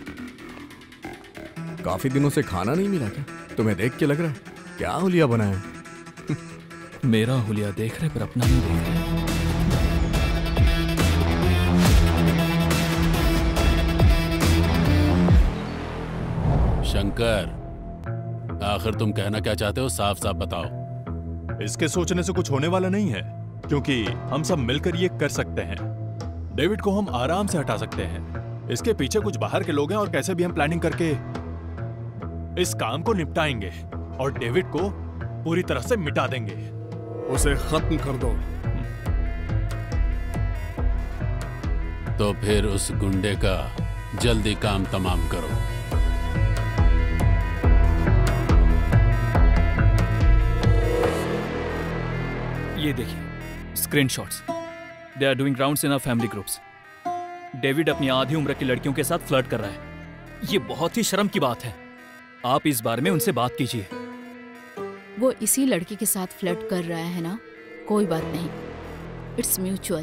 काफी दिनों से खाना नहीं मिला क्या? तुम्हें देख के लग रहा है क्या हुलिया बना है? मेरा हुलिया देख रहे पर अपना नहीं देख रहे। शंकर, आखिर तुम कहना क्या चाहते हो? साफ साफ बताओ। इसके सोचने से कुछ होने वाला नहीं है, क्योंकि हम सब मिलकर ये कर सकते हैं। डेविड को हम आराम से हटा सकते हैं। इसके पीछे कुछ बाहर के लोग हैं और कैसे भी हम प्लानिंग करके इस काम को निपटाएंगे और डेविड को पूरी तरह से मिटा देंगे। उसे खत्म कर दो। तो फिर उस गुंडे का जल्दी काम तमाम करो। ये देखिए screenshots. They are doing rounds in our family groups. David अपनी आधी उम्र की लड़कियों के साथ फ्लर्ट कर रहा है। ये बहुत ही शर्म की बात है। आप इस बारे में उनसे बात कीजिए। वो इसी लड़की के साथ फ्लर्ट कर रहा है ना? कोई बात नहीं, it's mutual.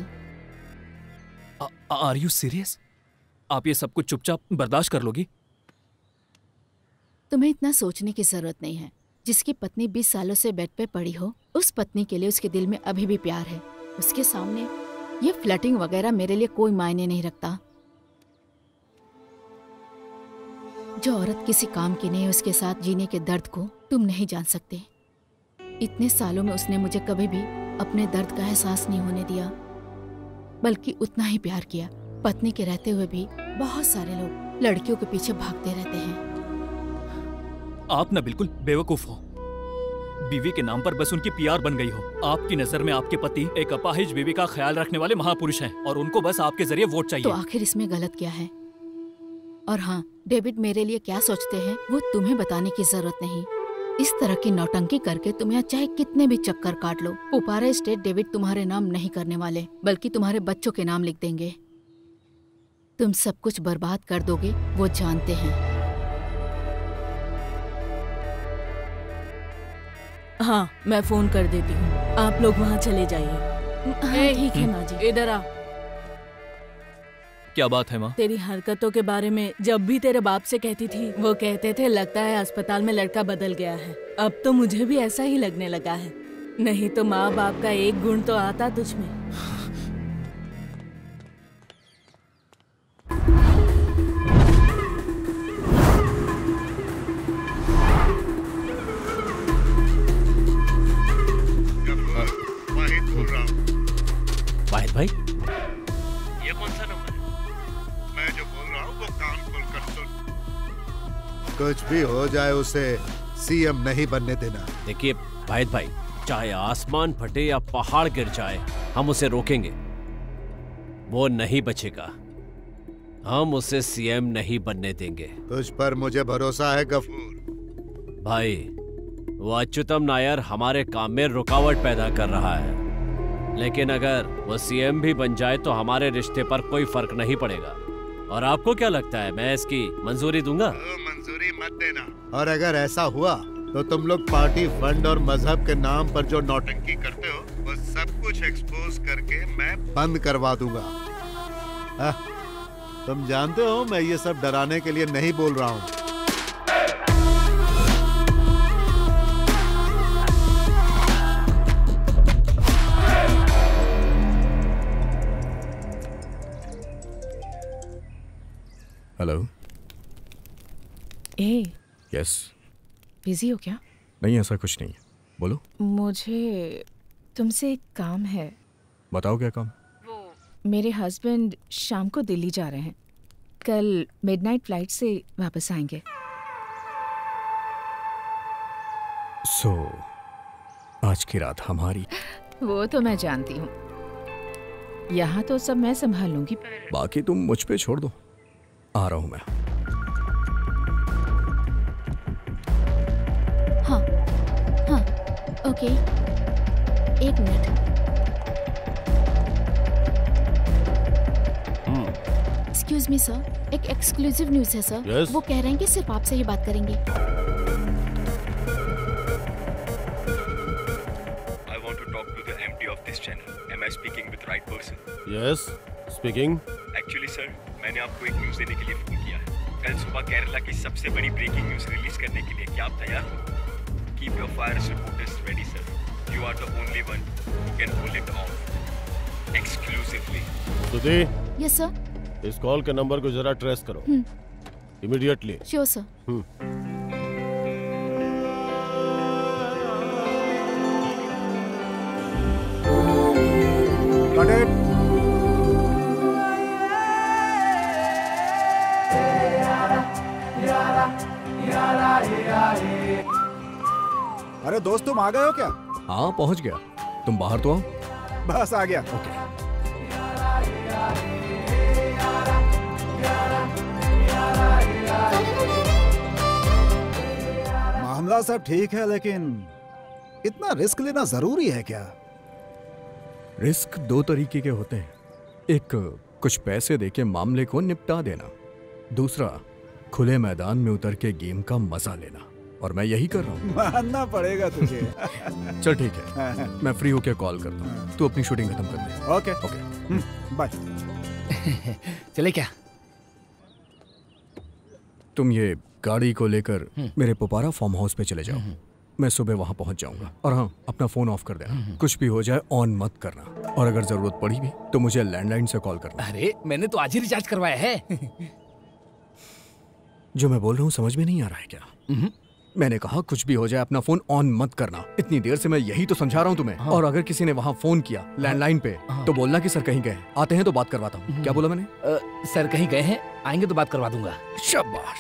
Are you serious? आप ये सब कुछ चुपचाप बर्दाश्त कर लोगी? तुम्हें इतना सोचने की जरूरत नहीं है। जिसकी पत्नी बीस सालों से बेड पे पड़ी हो, उस पत्नी के लिए उसके दिल में अभी भी प्यार है। उसके सामने ये फ्लर्टिंग वगैरह मेरे लिए कोई मायने नहीं रखता। जो औरत किसी काम की नहीं, उसके साथ जीने के दर्द को तुम नहीं जान सकते। इतने सालों में उसने मुझे कभी भी अपने दर्द का एहसास नहीं होने दिया, बल्कि उतना ही प्यार किया। पत्नी के रहते हुए भी बहुत सारे लोग लड़कियों के पीछे भागते रहते हैं। आप ना बिल्कुल बेवकूफ हो। बीवी के नाम पर बस उनकी पीआर बन गई हो। आपकी नजर में आपके पति एक अपाहिज बीवी का ख्याल रखने वाले महापुरुष हैं और उनको बस आपके जरिए वोट चाहिए। तो आखिर इसमें गलत क्या है? और हाँ, डेविड मेरे लिए क्या सोचते हैं वो तुम्हें बताने की जरूरत नहीं। इस तरह की नौटंकी करके तुम यहाँ चाहे कितने भी चक्कर काट लो, पुपारा स्टेट डेविड तुम्हारे नाम नहीं करने वाले, बल्कि तुम्हारे बच्चों के नाम लिख देंगे। तुम सब कुछ बर्बाद कर दोगे, वो जानते हैं। हाँ, मैं फोन कर देती हूँ, आप लोग वहाँ चले जाइए। हाँ, ठीक है माँ जी। इधर आ। क्या बात है माँ? तेरी हरकतों के बारे में जब भी तेरे बाप से कहती थी, वो कहते थे लगता है अस्पताल में लड़का बदल गया है। अब तो मुझे भी ऐसा ही लगने लगा है। नहीं तो माँ बाप का एक गुण तो आता तुझ में। वाहिद भाई, ये कौन सा नंबर है? मैं जो बोल रहा हूँ वो कान खोल कर सुन। कुछ भी हो जाए उसे सीएम नहीं बनने देना। देखिए वाहिद भाई, चाहे आसमान फटे या पहाड़ गिर जाए, हम उसे रोकेंगे। वो नहीं बचेगा। हम उसे सीएम नहीं बनने देंगे। तुझ पर मुझे भरोसा है गफूर। भाई, वो अच्युतम नायर हमारे काम में रुकावट पैदा कर रहा है, लेकिन अगर वो सीएम भी बन जाए तो हमारे रिश्ते पर कोई फर्क नहीं पड़ेगा। और आपको क्या लगता है मैं इसकी मंजूरी दूंगा? तो मंजूरी मत देना। और अगर ऐसा हुआ तो तुम लोग पार्टी फंड और मजहब के नाम पर जो नौटंकी करते हो वो सब कुछ एक्सपोज करके मैं बंद करवा दूंगा। आ, तुम जानते हो मैं ये सब डराने के लिए नहीं बोल रहा हूँ। हेलो। ए, यस। बिजी हो क्या? नहीं, ऐसा कुछ नहीं है, बोलो। मुझे तुमसे एक काम है। बताओ क्या काम? वो मेरे हस्बैंड शाम को दिल्ली जा रहे हैं, कल मिडनाइट फ्लाइट से वापस आएंगे। सो आज की रात हमारी। वो तो मैं जानती हूँ, यहाँ तो सब मैं संभाल लूंगी, पर बाकी तुम मुझ पे छोड़ दो, आ रहा हूँ मैं। हाँ हाँ ओके, एक मिनट। एक्सक्यूज मी सर, एक एक्सक्लूसिव न्यूज़ है सर। yes? वो कह रहे हैं कि सिर्फ आपसे ही बात करेंगे। I want to talk to the M D of this channel. Am I speaking with right person? Yes, speaking. Actually sir, मैंने आपको एक न्यूज़ देने के लिए फोन किया है। कल सुबह केरला की सबसे बड़ी ब्रेकिंग न्यूज़ रिलीज करने के लिए क्या आप तैयार हो? Keep your fires reporters ready sir. You are the only one who can pull it off exclusively. Sudhi, yes sir. इस कॉल के नंबर को जरा ट्रेस करो इमीडिएटली। Sure sir. अरे दोस्त, तुम आ गए हो क्या? हाँ, पहुंच गया। तुम बाहर तो आओ। बस आ गया। ओके। मामला सब ठीक है, लेकिन इतना रिस्क लेना जरूरी है क्या? रिस्क दो तरीके के होते हैं। एक, कुछ पैसे देके मामले को निपटा देना। दूसरा, खुले मैदान में उतर के गेम का मजा लेना। और मैं यही कर रहा हूँ। मानना पड़ेगा तुझे। चल ठीक है, मैं फ्री होके कॉल करता हूँ। तू अपनी शूटिंग खत्म कर दे। Okay okay, bye. चले क्या? तुम ये गाड़ी को लेकर मेरे पुपारा फार्म हाउस पे चले जाओ। मैं सुबह वहां पहुंच जाऊंगा। और हाँ, अपना फोन ऑफ कर देना। कुछ भी हो जाए ऑन मत करना। और अगर जरूरत पड़ी भी तो मुझे लैंडलाइन से कॉल करना। अरे मैंने तो आज ही रिचार्ज करवाया है। जो मैं बोल रहा हूँ समझ में नहीं आ रहा है क्या? मैंने कहा कुछ भी हो जाए अपना फोन ऑन मत करना। इतनी देर से मैं यही तो समझा रहा हूँ तुम्हें। हाँ। और अगर किसी ने वहाँ फोन किया लैंडलाइन पे, हाँ। तो बोलना कि सर कहीं गए, आते हैं तो बात करवाता हूँ। क्या बोला मैंने? आ, सर कहीं गए हैं, आएंगे तो बात करवा दूंगा। शाबाश।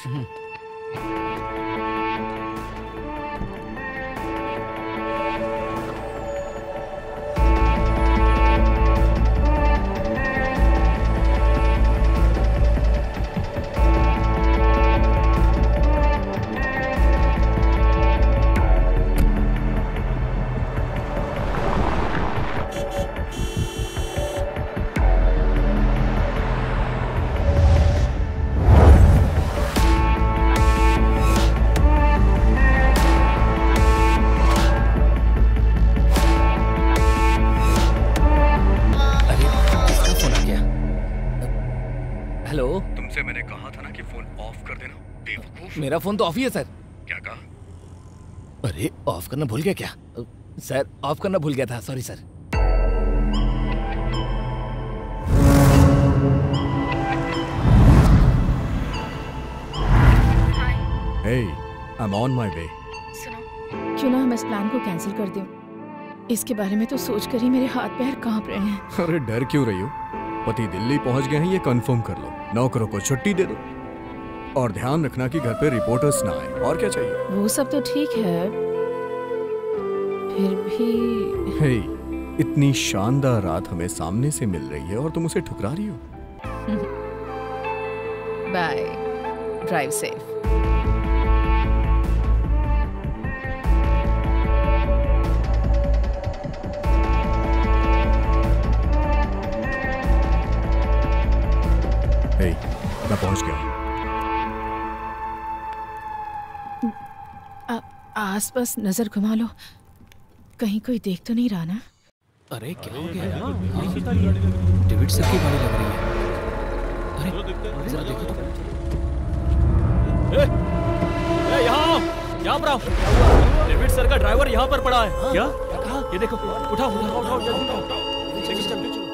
मेरा फोन तो ऑफ ही है सर। क्या कहा? अरे ऑफ करना भूल गया क्या? सर ऑफ करना भूल गया था, sorry sir. Hey, I'm on my way. सुनो, क्यों ना हम इस प्लान को कैंसिल कर दें? इसके बारे में तो सोचकर ही मेरे हाथ पैर कांप रहे हैं। अरे डर क्यों रही हो? पति दिल्ली पहुंच गए हैं, ये कंफर्म कर लो। नौकरों को छुट्टी दे दो और ध्यान रखना कि घर पे रिपोर्टर्स ना आए। और क्या चाहिए? वो सब तो ठीक है, फिर भी हे, इतनी शानदार रात हमें सामने से मिल रही है और तुम उसे ठुकरा रही हो। Bye, drive safe. हे, मैं पहुंच गया। आसपास नजर घुमा लो, कहीं कोई देख तो नहीं रहा ना? अरे क्या हो गया? डेविड सर की गाड़ी लग रही है। अरे जरा देखो तो। ए, ए, यहाँ यहाँ पर आओ। डेविड सर का ड्राइवर यहाँ पर पड़ा है। क्या? कहा? ये देखो, उठाओ उठाओ उठाओ जल्दी उठाओ। चलो चलो चलो।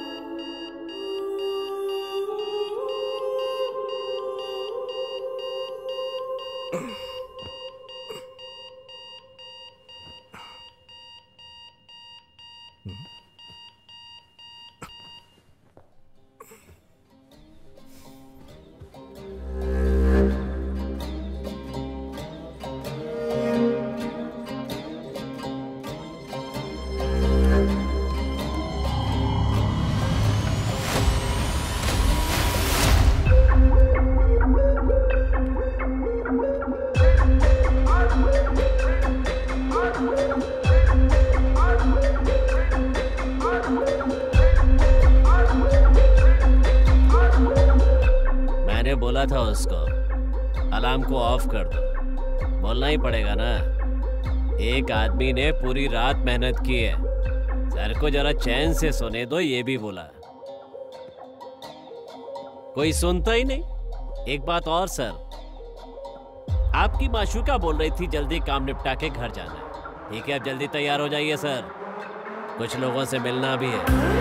था उसको अलार्म को ऑफ कर दो। बोलना ही पड़ेगा ना, एक आदमी ने पूरी रात मेहनत की है, सर को जरा चैन से सोने दो, ये भी बोला। कोई सुनता ही नहीं। एक बात और सर, आपकी माशूका बोल रही थी जल्दी काम निपटा के घर जाना है। ठीक है, अब जल्दी तैयार हो जाइए सर, कुछ लोगों से मिलना भी है।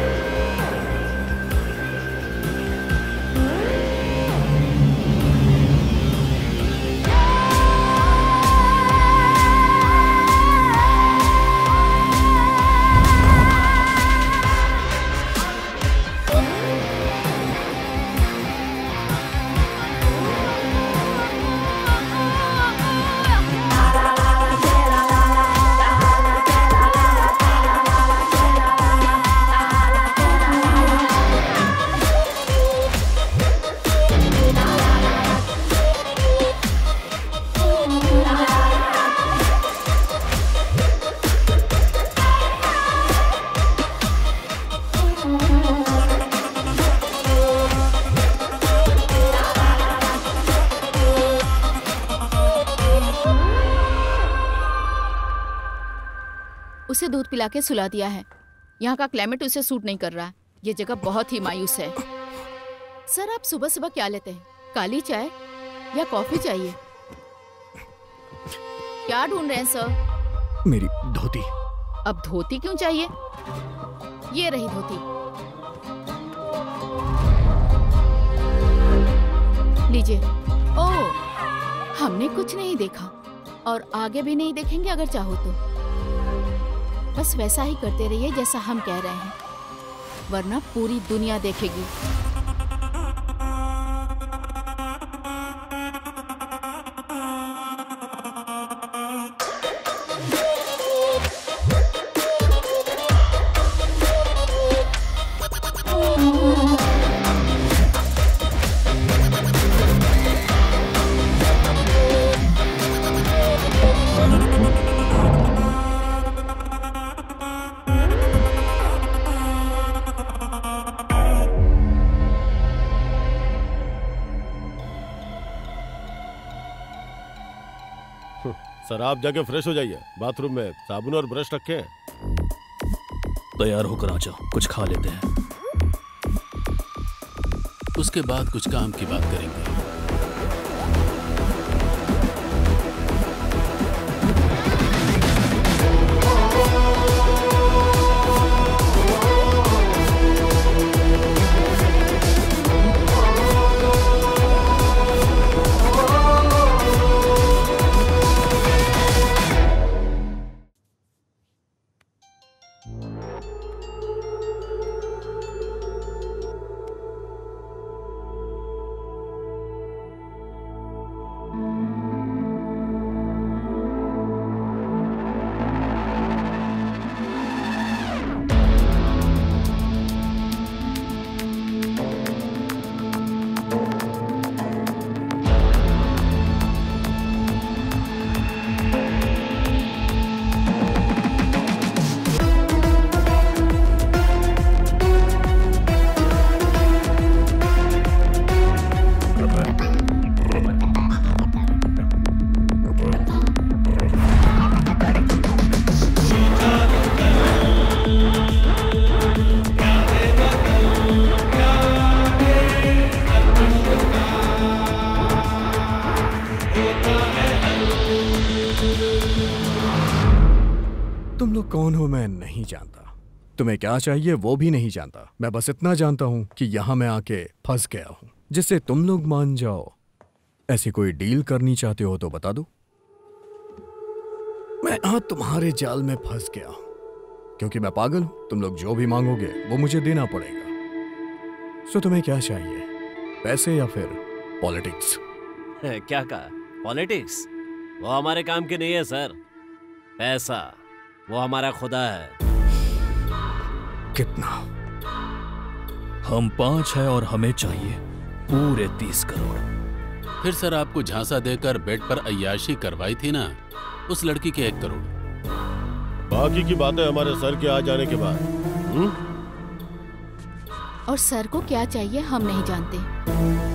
उसे दूध पिला के सुला दिया है। यहाँ का क्लाइमेट उसे सूट नहीं कर रहा। ये जगह बहुत ही मायूस है। सर, आप सुबह सुबह क्या लेते हैं? काली चाय या कॉफी चाहिए? क्या ढूंढ रहे हैं सर? मेरी धोती। अब धोती क्यों चाहिए? ये रही धोती, लीजिए। ओह, हमने कुछ नहीं देखा और आगे भी नहीं देखेंगे अगर चाहो तो। बस वैसा ही करते रहिए जैसा हम कह रहे हैं, वरना पूरी दुनिया देखेगी। सर आप जाके फ्रेश हो जाइए, बाथरूम में साबुन और ब्रश रखे हैं। तैयार होकर आ जाओ, कुछ खा लेते हैं, उसके बाद कुछ काम की बात करेंगे। कौन हो मैं नहीं जानता, तुम्हें क्या चाहिए वो भी नहीं जानता। मैं बस इतना जानता हूं कि यहां मैं आके फंस गया हूं, जिससे तुम लोग मान जाओ। ऐसी कोई डील करनी चाहते हो तो बता दो। मैं यहां तुम्हारे जाल में फंस गया हूं क्योंकि मैं पागल हूं। तुम लोग जो भी मांगोगे वो मुझे देना पड़ेगा। सो तुम्हें क्या चाहिए, पैसे या फिर पॉलिटिक्स? क्या कहा? पॉलिटिक्स वो हमारे काम की नहीं है सर। पैसा वो हमारा खुदा है। कितना? हम पांच है और हमें चाहिए पूरे तीस करोड़। फिर सर आपको झांसा देकर बेड पर अय्याशी करवाई थी ना उस लड़की के एक करोड़। बाकी की बातें हमारे सर के आ जाने के बाद। हुँ? और सर को क्या चाहिए हम नहीं जानते।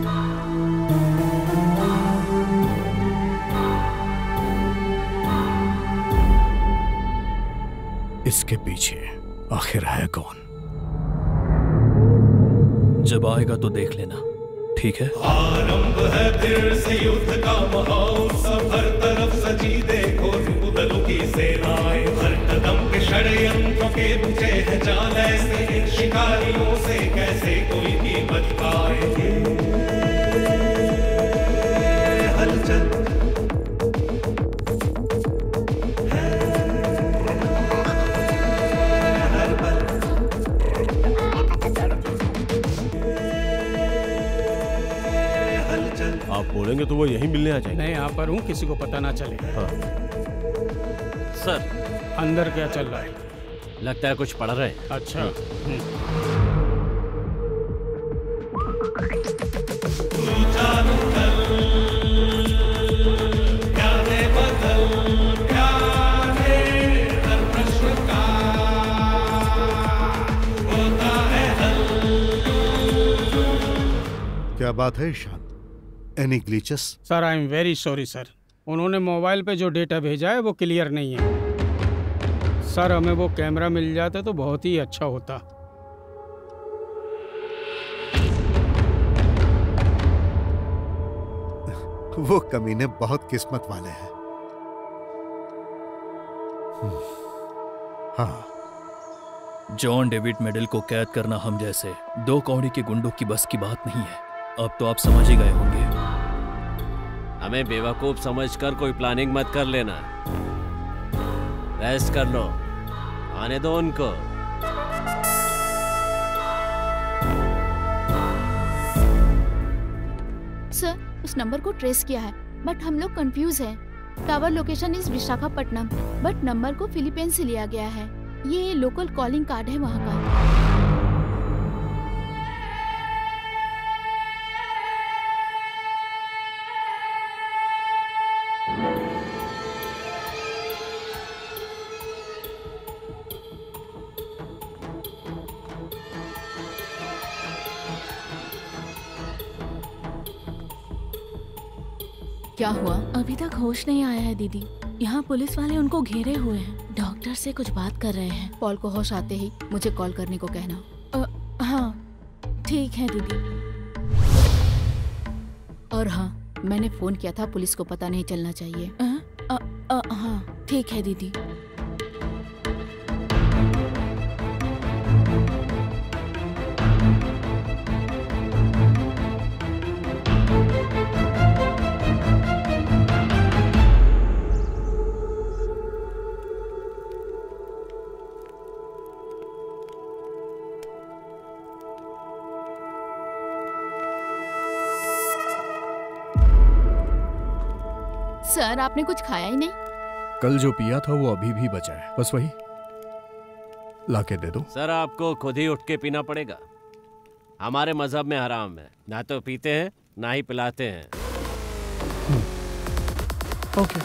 इसके पीछे आखिर है कौन? जब आएगा तो देख लेना, ठीक है? आरंभ है फिर से युद्ध का महोत्सव, हर तरफ सजी देखो रुदलों की सेनाएं, हर कदम पे षड्यंत्रों के बुझे हैं जाल ऐसे, इन शिकारियों से कैसे कोई भी बच पाए। हलचल आप बोलेंगे तो वो यहीं मिलने आ जाएंगे। मैं यहाँ पर हूँ, किसी को पता ना चले। हाँ। सर अंदर क्या चल रहा है? लगता है कुछ पढ़ रहे हैं। अच्छा। क्या बात है Ishaan? Any glitches? Sir I am very sorry sir, उन्होंने मोबाइल पे जो डेटा भेजा है वो क्लियर नहीं है। सर हमें वो कैमरा मिल जाता तो बहुत ही अच्छा होता। वो कमीने बहुत किस्मत वाले हैं। हाँ, जॉन डेविड मेडल को कैद करना हम जैसे दो कौड़ी के गुंडों की बस की बात नहीं है। अब तो आप समझ ही गए होंगे। हमें बेवकूफ समझकर कोई प्लानिंग मत कर लेना। रेस्ट कर लो, आने दो उनको। सर, उस नंबर को ट्रेस किया है, बट हम लोग कंफ्यूज हैं। Tower location is Visakhapatnam, but number को फिलीपींस से लिया गया है। ये लोकल कॉलिंग कार्ड है वहाँ का। क्या हुआ? अभी तक होश नहीं आया है दीदी। यहाँ पुलिस वाले उनको घेरे हुए हैं। डॉक्टर से कुछ बात कर रहे हैं। पॉल को होश आते ही मुझे कॉल करने को कहना। आ, हाँ ठीक है दीदी। और हाँ, मैंने फोन किया था, पुलिस को पता नहीं चलना चाहिए। आ, आ, आ, हाँ ठीक है दीदी। सर, आपने कुछ खाया ही नहीं? कल जो पिया था वो अभी भी बचा है, बस वही लाके दे दो। सर, आपको खुद ही उठ के पीना पड़ेगा। हमारे मजहब में हराम है, ना तो पीते हैं ना ही पिलाते हैं। ओके।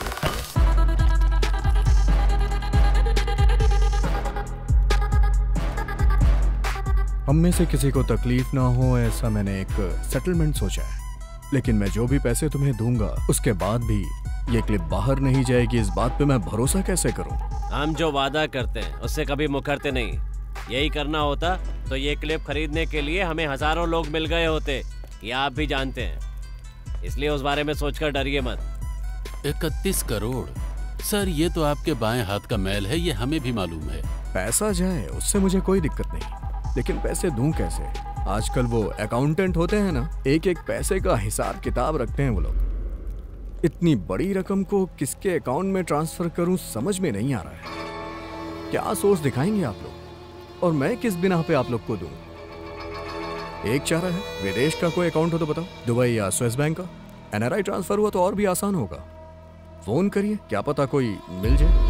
हम में से किसी को तकलीफ ना हो ऐसा मैंने एक सेटलमेंट सोचा है, लेकिन मैं जो भी पैसे तुम्हें दूंगा उसके बाद भी ये क्लिप बाहर नहीं जाएगी, इस बात पे मैं भरोसा कैसे करूं? हम जो वादा करते हैं उससे कभी मुकरते नहीं। यही करना होता तो ये क्लिप खरीदने के लिए हमें हजारों लोग मिल गए होते, ये आप भी जानते हैं। इसलिए उस बारे में सोचकर डरिए मत। इकतीस करोड़ सर, ये तो आपके बाएं हाथ का मैल है, ये हमें भी मालूम है। पैसा जाए उससे मुझे कोई दिक्कत नहीं, लेकिन पैसे दूं कैसे? आजकल वो अकाउंटेंट होते हैं ना, एक एक पैसे का हिसाब किताब रखते हैं वो लोग। इतनी बड़ी रकम को किसके अकाउंट में ट्रांसफर करूं समझ में नहीं आ रहा है। क्या सोच दिखाएंगे आप लोग, और मैं किस बिना पे आप लोग को दूं? एक चारा है, विदेश का कोई अकाउंट हो तो बताओ, दुबई या स्विस बैंक का। एनआरआई ट्रांसफर हुआ तो और भी आसान होगा। फोन करिए, क्या पता कोई मिल जाए।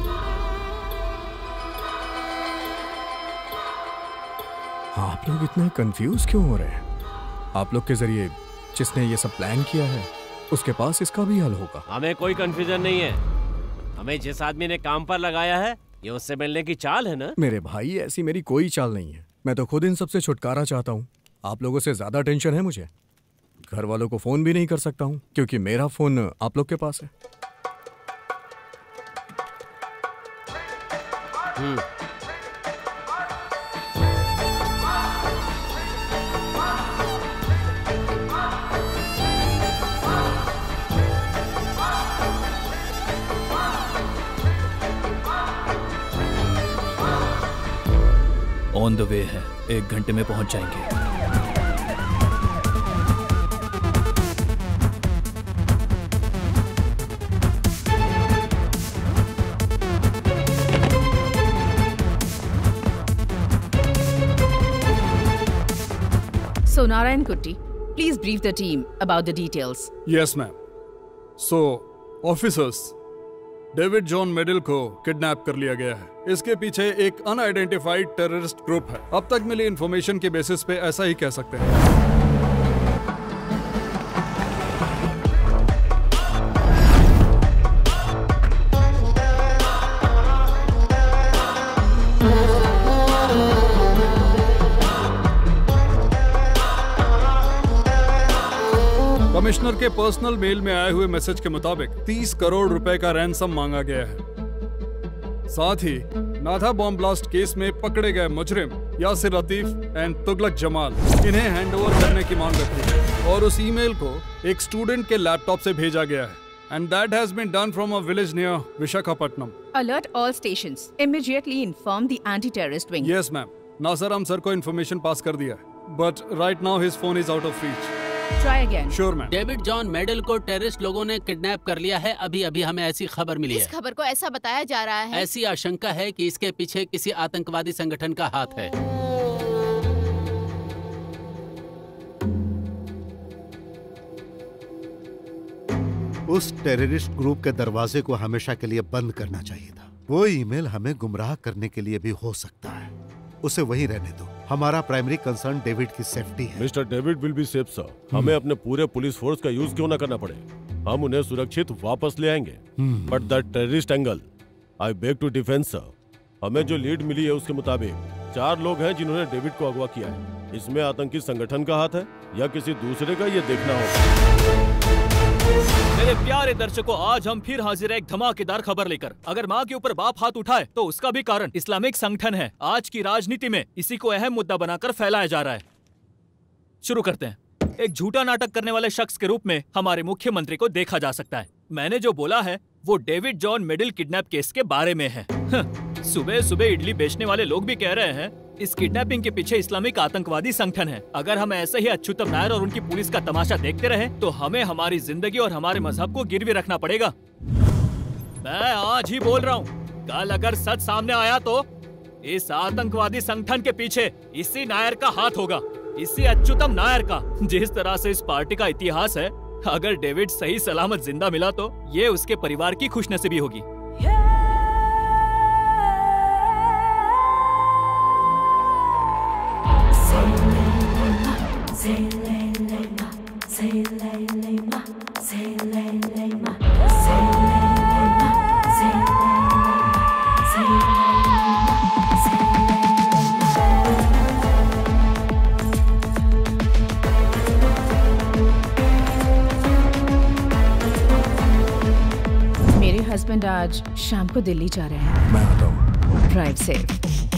आप लोग इतने कंफ्यूज क्यों हो रहे हैं? आप लोग के जरिए जिसने ये सब प्लान किया है उसके पास इसका भी हल होगा। हमें कोई कंफ्यूजन नहीं है। हमें जिस आदमी ने काम पर लगाया है ये उससे मिलने की चाल है ना। मेरे भाई, ऐसी मेरी कोई चाल नहीं है। मैं तो खुद इन सबसे छुटकारा चाहता हूँ। आप लोगों से ज्यादा टेंशन है मुझे। घर वालों को फोन भी नहीं कर सकता हूँ क्योंकि मेरा फोन आप लोग के पास है। हम्म ऑन द वे है, एक घंटे में पहुंच जाएंगे। So Narayan Kutti, please brief the team about the details. Yes, ma'am. So, officers, David John Medill को किडनैप कर लिया गया है। इसके पीछे एक अनआइडेंटिफाइड टेररिस्ट ग्रुप है। अब तक मिली इंफॉर्मेशन के बेसिस पे ऐसा ही कह सकते हैं। कमिश्नर के पर्सनल मेल में आए हुए मैसेज के मुताबिक तीस करोड़ रुपए का रैंसम मांगा गया है। साथ ही नाथा बॉम्ब ब्लास्ट केस में पकड़े गए मुजरिम यासिर लतीफ एंड तुगलक जमाल, इन्हें हैंडओवर करने की मांग रखी है। और उस ईमेल को एक स्टूडेंट के लैपटॉप से भेजा गया है। And that has been done from a village near Visakhapatnam. Alert all stations. Immediately inform the anti-terrorist wing. Yes ma'am, Nasar हम सर को इन्फॉर्मेशन पास कर दिया है, but right now his phone is out of reach. Try again. Sure ma'am. David John Medal को terrorist लोगों ने kidnap कर लिया है। अभी अभी हमें ऐसी खबर मिली इस है। खबर को ऐसा बताया जा रहा है, ऐसी आशंका है कि इसके पीछे किसी आतंकवादी संगठन का हाथ है। उस टेररिस्ट ग्रुप के दरवाजे को हमेशा के लिए बंद करना चाहिए था। वो ईमेल हमें गुमराह करने के लिए भी हो सकता है, उसे वहीं रहने दो। हमारा प्राइमरी कंसर्न डेविड की सेफ्टी है। Mister David will be safe sir. हमें अपने पूरे पुलिस फोर्स का यूज क्यों ना करना पड़े, हम उन्हें सुरक्षित वापस ले आएंगे। But the terrorist angle I beg to defence sir. हमें जो लीड मिली है उसके मुताबिक चार लोग हैं जिन्होंने डेविड को अगवा किया है। इसमें आतंकी संगठन का हाथ है या किसी दूसरे का, ये देखना होगा। मेरे प्यारे दर्शकों, आज हम फिर हाजिर है एक धमाकेदार खबर लेकर। अगर माँ के ऊपर बाप हाथ उठाए तो उसका भी कारण इस्लामिक संगठन है। आज की राजनीति में इसी को अहम मुद्दा बनाकर फैलाया जा रहा है। शुरू करते हैं। एक झूठा नाटक करने वाले शख्स के रूप में हमारे मुख्यमंत्री को देखा जा सकता है। मैंने जो बोला है वो David John Middle kidnap case के बारे में है। सुबह सुबह इडली बेचने वाले लोग भी कह रहे हैं इस किडनैपिंग के पीछे इस्लामिक आतंकवादी संगठन है। अगर हम ऐसे ही अच्युतम नायर और उनकी पुलिस का तमाशा देखते रहे तो हमें हमारी जिंदगी और हमारे मजहब को गिरवी रखना पड़ेगा। मैं आज ही बोल रहा हूँ, कल अगर सच सामने आया तो इस आतंकवादी संगठन के पीछे इसी नायर का हाथ होगा, इसी अच्युतम नायर का। जिस तरह से इस पार्टी का इतिहास है, अगर डेविड सही सलामत जिंदा मिला तो ये उसके परिवार की खुशनसीबी होगी। मेरे हस्बैंड आज शाम को दिल्ली जा रहे हैं। मैं आता हूँ। Drive safe.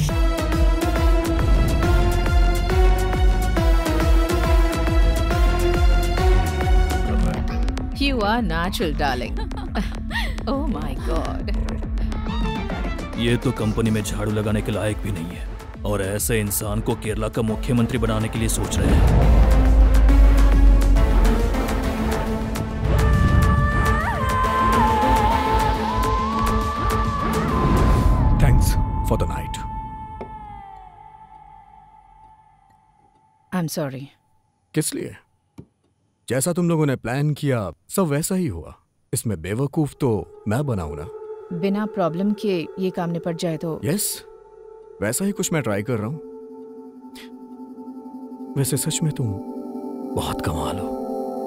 You are natural, darling. Oh my God. ये तो कंपनी में झाड़ू लगाने के लायक भी नहीं है और ऐसे इंसान को केरला का मुख्यमंत्री बनाने के लिए सोच रहे हैं। Thanks for the night. I'm sorry. किस लिए? जैसा तुम लोगों ने प्लान किया सब वैसा ही हुआ। इसमें बेवकूफ तो मैं बनाऊं ना। बिना प्रॉब्लम के ये काम निपट जाए तो। यस, वैसा ही कुछ मैं ट्राई कर रहा हूं। वैसे सच में तुम बहुत कमाल हो।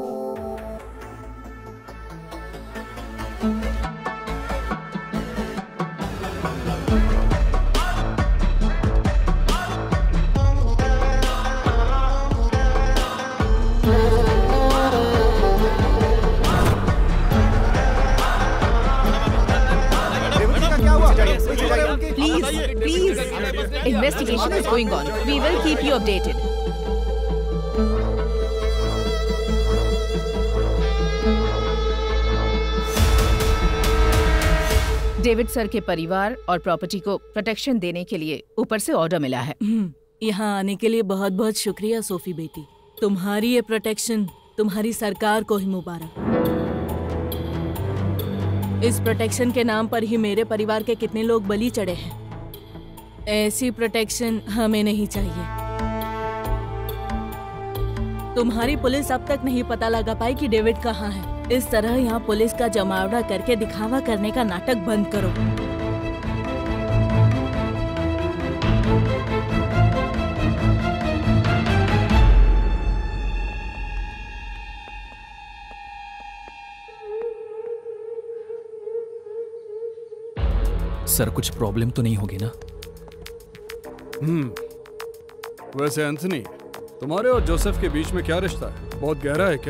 Please, investigation is going on. We will keep you updated. David sir के परिवार और प्रॉपर्टी को प्रोटेक्शन देने के लिए ऊपर से ऑर्डर मिला है। यहाँ आने के लिए बहुत बहुत शुक्रिया सोफी बेटी। तुम्हारी ये प्रोटेक्शन तुम्हारी सरकार को ही मुबारक। इस प्रोटेक्शन के नाम पर ही मेरे परिवार के कितने लोग बलि चढ़े हैं। ऐसी प्रोटेक्शन हमें नहीं चाहिए। तुम्हारी पुलिस अब तक नहीं पता लगा पाई कि डेविड कहाँ है। इस तरह यहाँ पुलिस का जमावड़ा करके दिखावा करने का नाटक बंद करो। सर कुछ प्रॉब्लम तो नहीं होगी ना? हम्म वैसे एंथनी, तुम्हारे और जोसेफ के बीच में क्या रिश्ता है? बहुत गहरा है क्या?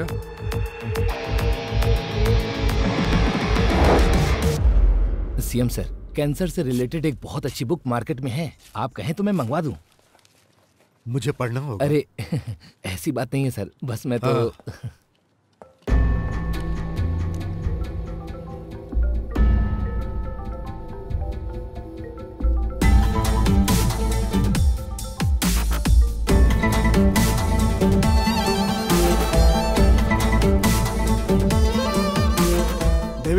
सीएम सर, कैंसर से रिलेटेड एक बहुत अच्छी बुक मार्केट में है, आप कहें तो मैं मंगवा दूं। मुझे पढ़ना होगा। अरे ऐसी बात नहीं है सर, बस मैं तो हाँ।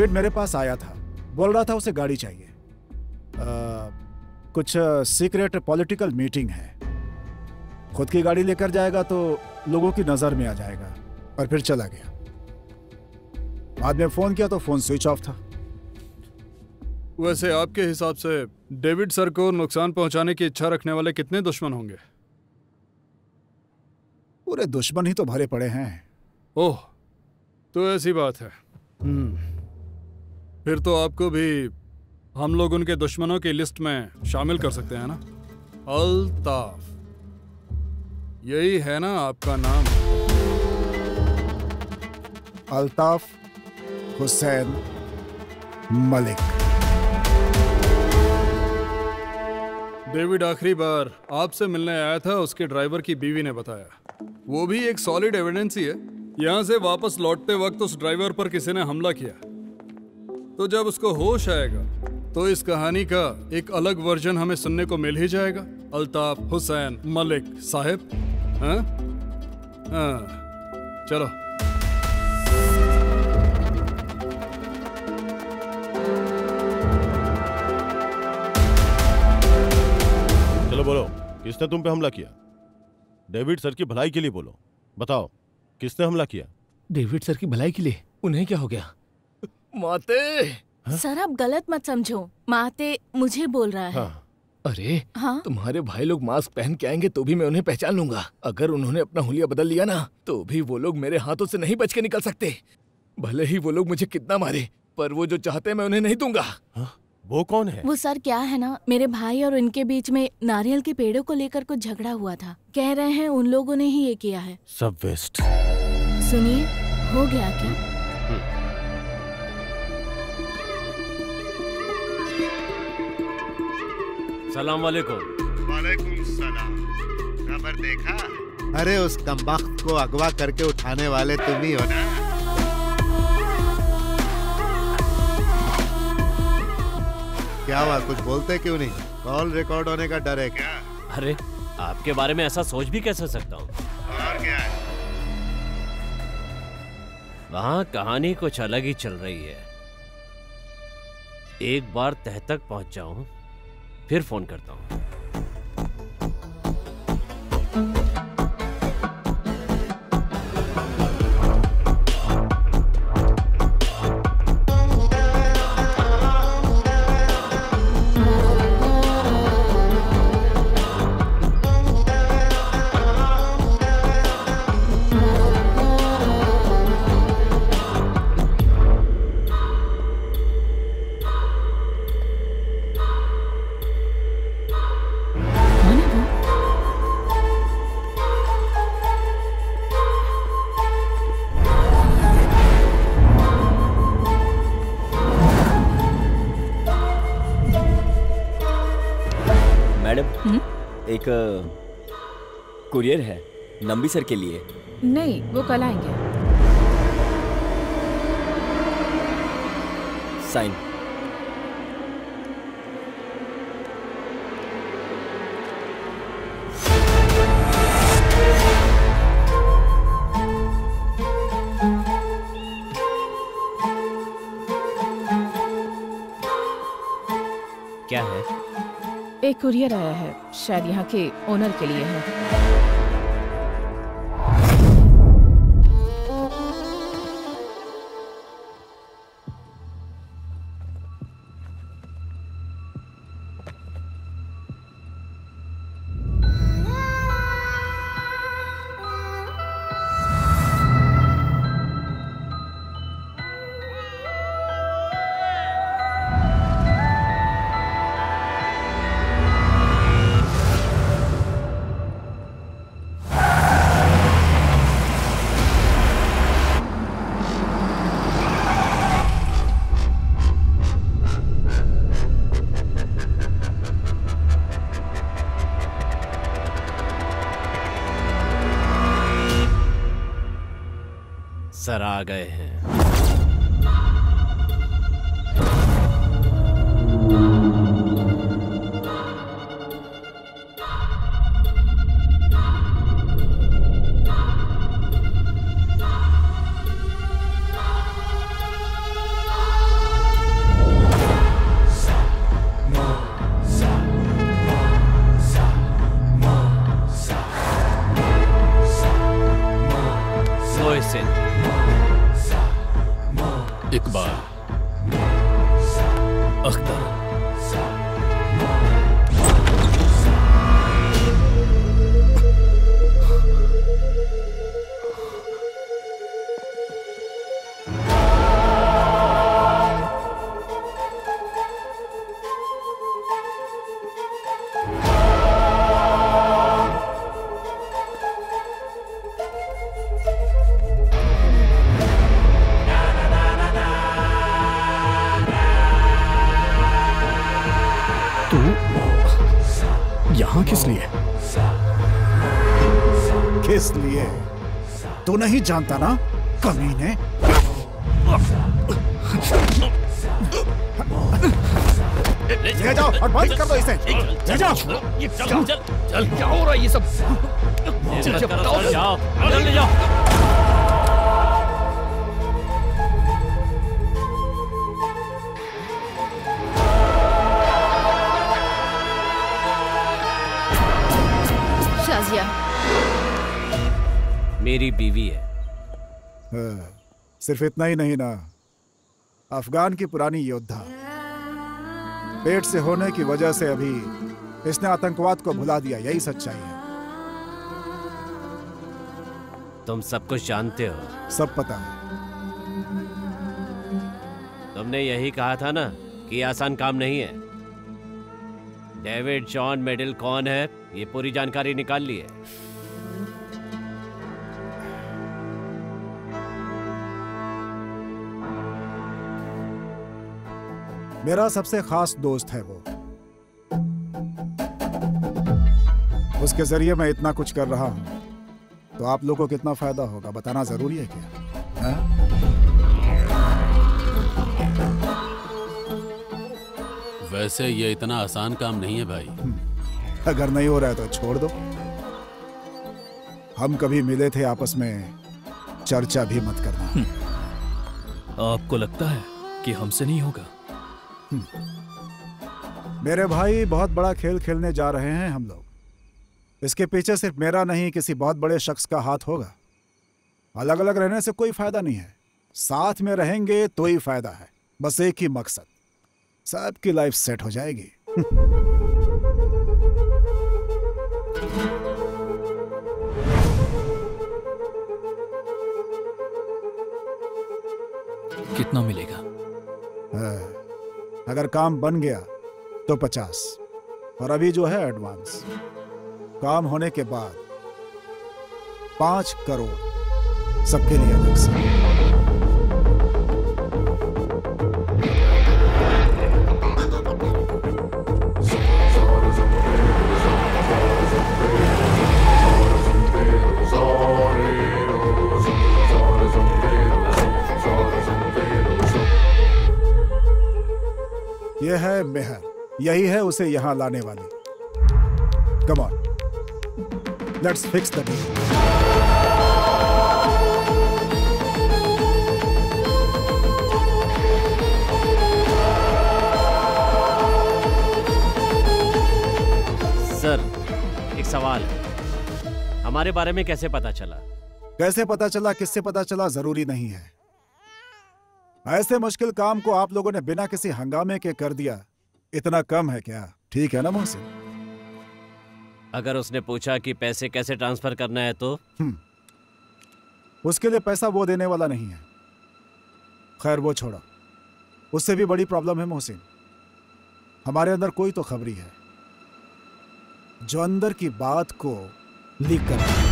डेविड मेरे पास आया था, बोल रहा था उसे गाड़ी चाहिए। आ, कुछ सीक्रेट पॉलिटिकल मीटिंग है। खुद की गाड़ी लेकर जाएगा तो लोगों की नजर में आ जाएगा, और फिर चला गया। बाद में फोन किया तो फोन स्विच ऑफ था। वैसे आपके हिसाब से डेविड सर को नुकसान पहुंचाने की इच्छा रखने वाले कितने दुश्मन होंगे? पूरे दुश्मन ही तो भरे पड़े हैं। ओह, तो ऐसी बात है। हम्म, फिर तो आपको भी हम लोग उनके दुश्मनों की लिस्ट में शामिल कर सकते हैं ना? अल्ताफ, यही है ना आपका नाम? अल्ताफ हुसैन मलिक। डेविड आखिरी बार आपसे मिलने आया था, उसके ड्राइवर की बीवी ने बताया। वो भी एक सॉलिड एविडेंस ही है। यहाँ से वापस लौटते वक्त उस ड्राइवर पर किसी ने हमला किया, तो जब उसको होश आएगा तो इस कहानी का एक अलग वर्जन हमें सुनने को मिल ही जाएगा। अल्ताफ हुसैन मलिक साहब, हाँ हाँ, चलो। चलो बोलो, किसने तुम पे हमला किया? डेविड सर की भलाई के लिए बोलो, बताओ किसने हमला किया? डेविड सर की भलाई के लिए? उन्हें क्या हो गया? माते हा? सर आप गलत मत समझो, माते मुझे बोल रहा है। हाँ। अरे हाँ? तुम्हारे भाई लोग मास्क पहन के आएंगे तो भी मैं उन्हें पहचान लूंगा। अगर उन्होंने अपना हुलिया बदल लिया ना तो भी वो लोग मेरे हाथों से नहीं बच के निकल सकते। भले ही वो लोग मुझे कितना मारे, पर वो जो चाहते हैं मैं उन्हें नहीं दूंगा। हाँ? वो कौन है? वो सर क्या है ना, मेरे भाई और उनके बीच में नारियल के पेड़ों को लेकर कुछ झगड़ा हुआ था। कह रहे हैं उन लोगों ने ही ये किया है। सब वेस्ट। सुनिए, हो गया क्या? सलाम वालेकुम। वालेकुम सलाम। खबर देखा? अरे उस कमबख्त को अगवा करके उठाने वाले तुम ही हो ना? क्या हुआ, कुछ बोलते क्यों नहीं? कॉल रिकॉर्ड होने का डर है क्या? अरे आपके बारे में ऐसा सोच भी कैसे सकता हूँ? और क्या है? वहाँ कहानी कुछ अलग ही चल रही है। एक बार तह तक पहुंच जाऊं, फिर फोन करता हूं। एक कुरियर है नंबी सर के लिए। नहीं, वो कल आएंगे। साइन। क्या है? एक कुरियर आया है, शायद यहाँ के ओनर के लिए है। सर आ गए हैं। किस लिए? किस लिए? तू नहीं जानता ना, कमीने? ले जाओ और बंद कर दो इसे। ले जाओ। चल चल चल, क्या हो रहा है ये सब? चल बताओ, जाओ चल ले जाओ। शाजिया मेरी बीवी है। हाँ, सिर्फ इतना ही नहीं ना, अफगान की पुरानी योद्धा। पेट से होने की वजह से अभी इसने आतंकवाद को भुला दिया, यही सच्चाई है। तुम सब कुछ जानते हो। सब पता है। तुमने यही कहा था ना कि आसान काम नहीं है। डेविड जॉन मेडल कौन है, ये पूरी जानकारी निकाल ली है। मेरा सबसे खास दोस्त है वो। उसके जरिए मैं इतना कुछ कर रहा हूं, तो आप लोगों को कितना फायदा होगा बताना जरूरी है क्या? हा? वैसे ये इतना आसान काम नहीं है भाई। अगर नहीं हो रहा है तो छोड़ दो। हम कभी मिले थे आपस में, चर्चा भी मत करना। आपको लगता है कि हमसे नहीं होगा? मेरे भाई, बहुत बड़ा खेल खेलने जा रहे हैं हम लोग। इसके पीछे सिर्फ मेरा नहीं, किसी बहुत बड़े शख्स का हाथ होगा। अलग अलग रहने से कोई फायदा नहीं है, साथ में रहेंगे तो ही फायदा है। बस एक ही मकसद, सबकी लाइफ सेट हो जाएगी। कितना मिलेगा? हाँ, अगर काम बन गया तो पचास, और अभी जो है एडवांस। काम होने के बाद पांच करोड़ सबके लिए अलग से। यह है मेहर, यही है उसे यहां लाने वाली। Come on, let's fix the deal. Sir, एक सवाल है, हमारे बारे में कैसे पता चला? कैसे पता चला, किससे पता चला, जरूरी नहीं है। ऐसे मुश्किल काम को आप लोगों ने बिना किसी हंगामे के कर दिया, इतना कम है क्या? ठीक है ना मोहसिन? अगर उसने पूछा कि पैसे कैसे ट्रांसफर करना है तो? उसके लिए पैसा वो देने वाला नहीं है। खैर वो छोड़ो, उससे भी बड़ी प्रॉब्लम है मोहसिन। हमारे अंदर कोई तो खबरी है जो अंदर की बात को लीक कर रहा है।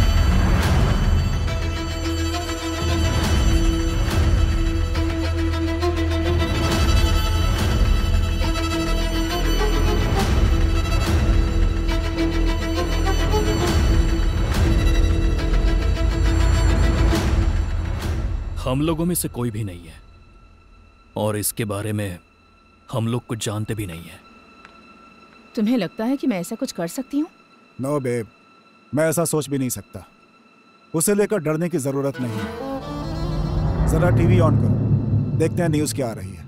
हम लोगों में से कोई भी नहीं है, और इसके बारे में हम लोग कुछ जानते भी नहीं है। तुम्हें लगता है कि मैं ऐसा कुछ कर सकती हूँ? नो बेब, मैं ऐसा सोच भी नहीं सकता। उसे लेकर डरने की जरूरत नहीं है। जरा टीवी ऑन करो, देखते हैं न्यूज़ क्या आ रही है।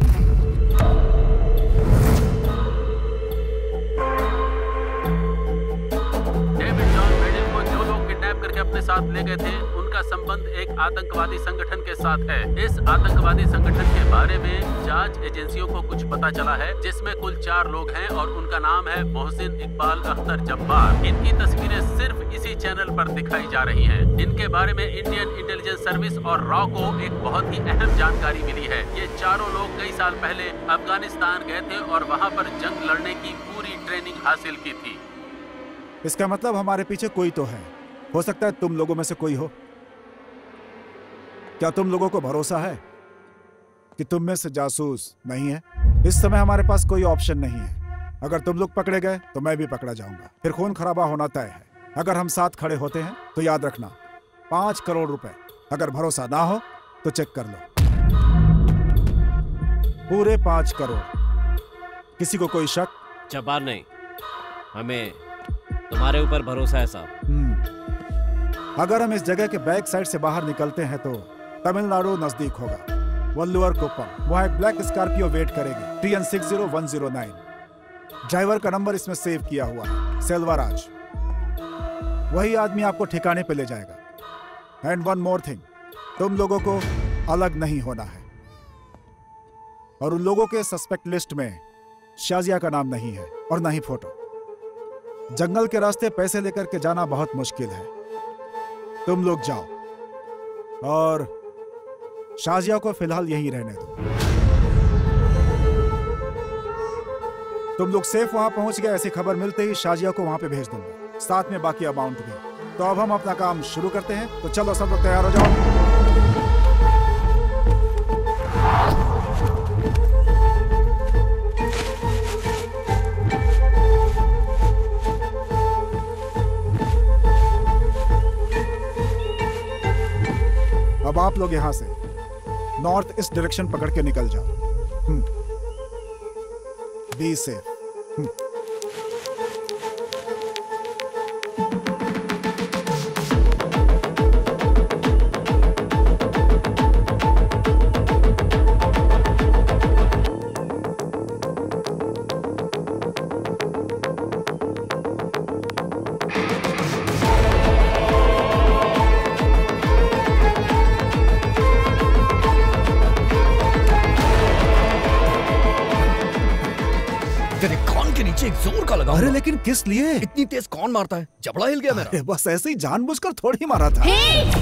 डेविड जॉन मेडल को जो लोग किडनैप करके अपने साथ ले गए थे, उनका संबंध एक आतंकवादी संगठन के साथ है। इस आतंकवादी संगठन के बारे में जांच एजेंसियों को कुछ पता चला है, जिसमें कुल चार लोग हैं और उनका नाम है मोहसिन इकबाल अख्तर जब्बार। इनकी तस्वीरें सिर्फ इसी चैनल पर दिखाई जा रही हैं। इनके बारे में इंडियन इंटेलिजेंस सर्विस और रॉ को एक बहुत ही अहम जानकारी मिली है। ये चारों लोग कई साल पहले अफगानिस्तान गए थे और वहाँ पर जंग लड़ने की पूरी ट्रेनिंग हासिल की थी। इसका मतलब हमारे पीछे कोई तो है। हो सकता है तुम लोगों में से कोई हो। क्या तुम लोगों को भरोसा है कि तुम में से जासूस नहीं है? इस समय हमारे पास कोई ऑप्शन नहीं है। अगर तुम लोग पकड़े गए तो मैं भी पकड़ा जाऊंगा, फिर खून खराबा होना तय है। अगर हम साथ खड़े होते हैं तो याद रखना, पांच करोड़ रुपए। अगर भरोसा ना हो तो चेक कर लो, पूरे पांच करोड़। किसी को कोई शक? जबार नहीं, हमें तुम्हारे ऊपर भरोसा है साहब। अगर हम इस जगह के बैक साइड से बाहर निकलते हैं तो तमिलनाडु नजदीक होगा, वल्लुवर कोप्पम। वहां एक ब्लैक स्कॉर्पियो वेट करेगी, T N six zero one zero nine. Driver का नंबर इसमें सेव किया हुआ है, सेल्वाराज। वही आदमी आपको ठिकाने पे ले जाएगा। एंड वन मोर थिंग, तुम लोगों को अलग नहीं होना है। और उन लोगों के सस्पेक्ट लिस्ट में शाजिया का नाम नहीं है और ना ही फोटो। जंगल के रास्ते पैसे लेकर के जाना बहुत मुश्किल है। तुम लोग जाओ और शाजिया को फिलहाल यहीं रहने दो। तुम लोग सेफ वहां पहुंच गए, ऐसी खबर मिलते ही शाजिया को वहां पे भेज दूंगा, साथ में बाकी अमाउंट भी। तो अब हम अपना काम शुरू करते हैं। तो चलो सब लोग तैयार हो जाओ। अब आप लोग यहां से नॉर्थ ईस्ट डायरेक्शन पकड़ के निकल जाओ। Be safe. अरे लेकिन किस लिए? इतनी तेज कौन मारता है? जबड़ा हिल गया मेरा। बस ऐसे ही जानबूझकर थोड़ी मारा था।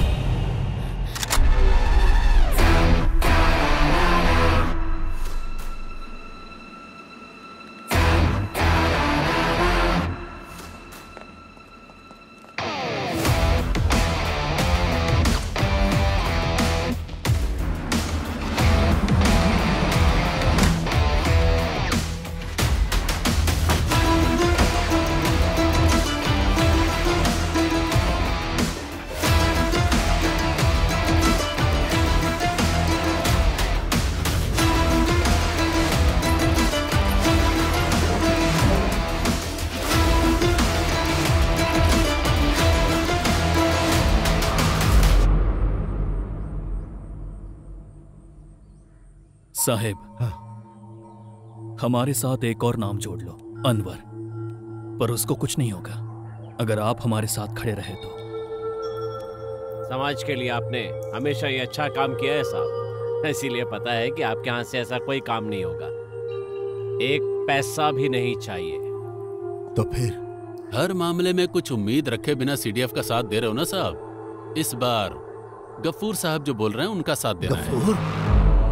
साहेब, हमारे साथ एक और नाम जोड़ लो, अनवर। पर उसको कुछ नहीं होगा अगर आप हमारे साथ खड़े रहे तो। समाज के लिए आपने हमेशा ये अच्छा काम किया है साहब, इसीलिए पता है कि आपके यहाँ से ऐसा कोई काम नहीं होगा। एक पैसा भी नहीं चाहिए। तो फिर हर मामले में कुछ उम्मीद रखे बिना सीडीएफ का साथ दे रहे हो ना साहब। इस बार गफूर साहब जो बोल रहे हैं उनका साथ देना है।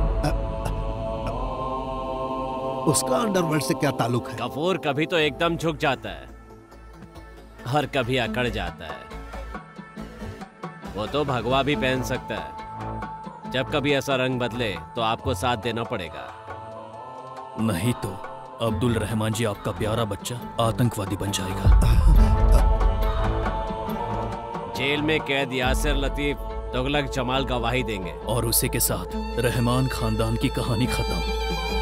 उसका अंडरवर्ल्ड से क्या ताल्लुक है? गफूर कभी तो एकदम झुक जाता है और कभी अकड़ जाता है। वो तो भगवा भी पहन सकता है। जब कभी ऐसा रंग बदले तो आपको साथ देना पड़ेगा। नहीं तो अब्दुल रहमान जी आपका प्यारा बच्चा आतंकवादी बन जाएगा। जेल में कैद यासिर लतीफ तुगलक जमाल गवाही देंगे और उसी के साथ रहमान खानदान की कहानी खत्म।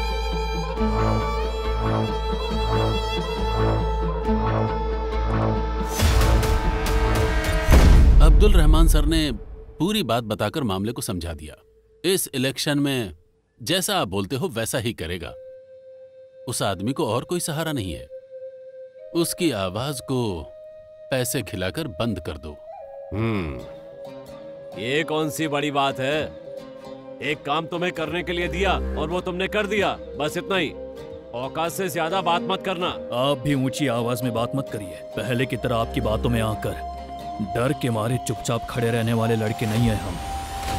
अब्दुल रहमान सर ने पूरी बात बताकर मामले को समझा दिया। इस इलेक्शन में जैसा आप बोलते हो वैसा ही करेगा। उस आदमी को और कोई सहारा नहीं है। उसकी आवाज को पैसे खिलाकर बंद कर दो। हम्म ये कौन सी बड़ी बात है? एक काम तुम्हें करने के लिए दिया और वो तुमने कर दिया, बस इतना ही। औकात से ज्यादा बात मत करना। आप भी ऊंची आवाज में बात मत करिए। पहले की तरह आपकी बातों में आकर डर के मारे चुपचाप खड़े रहने वाले लड़के नहीं हैं हम।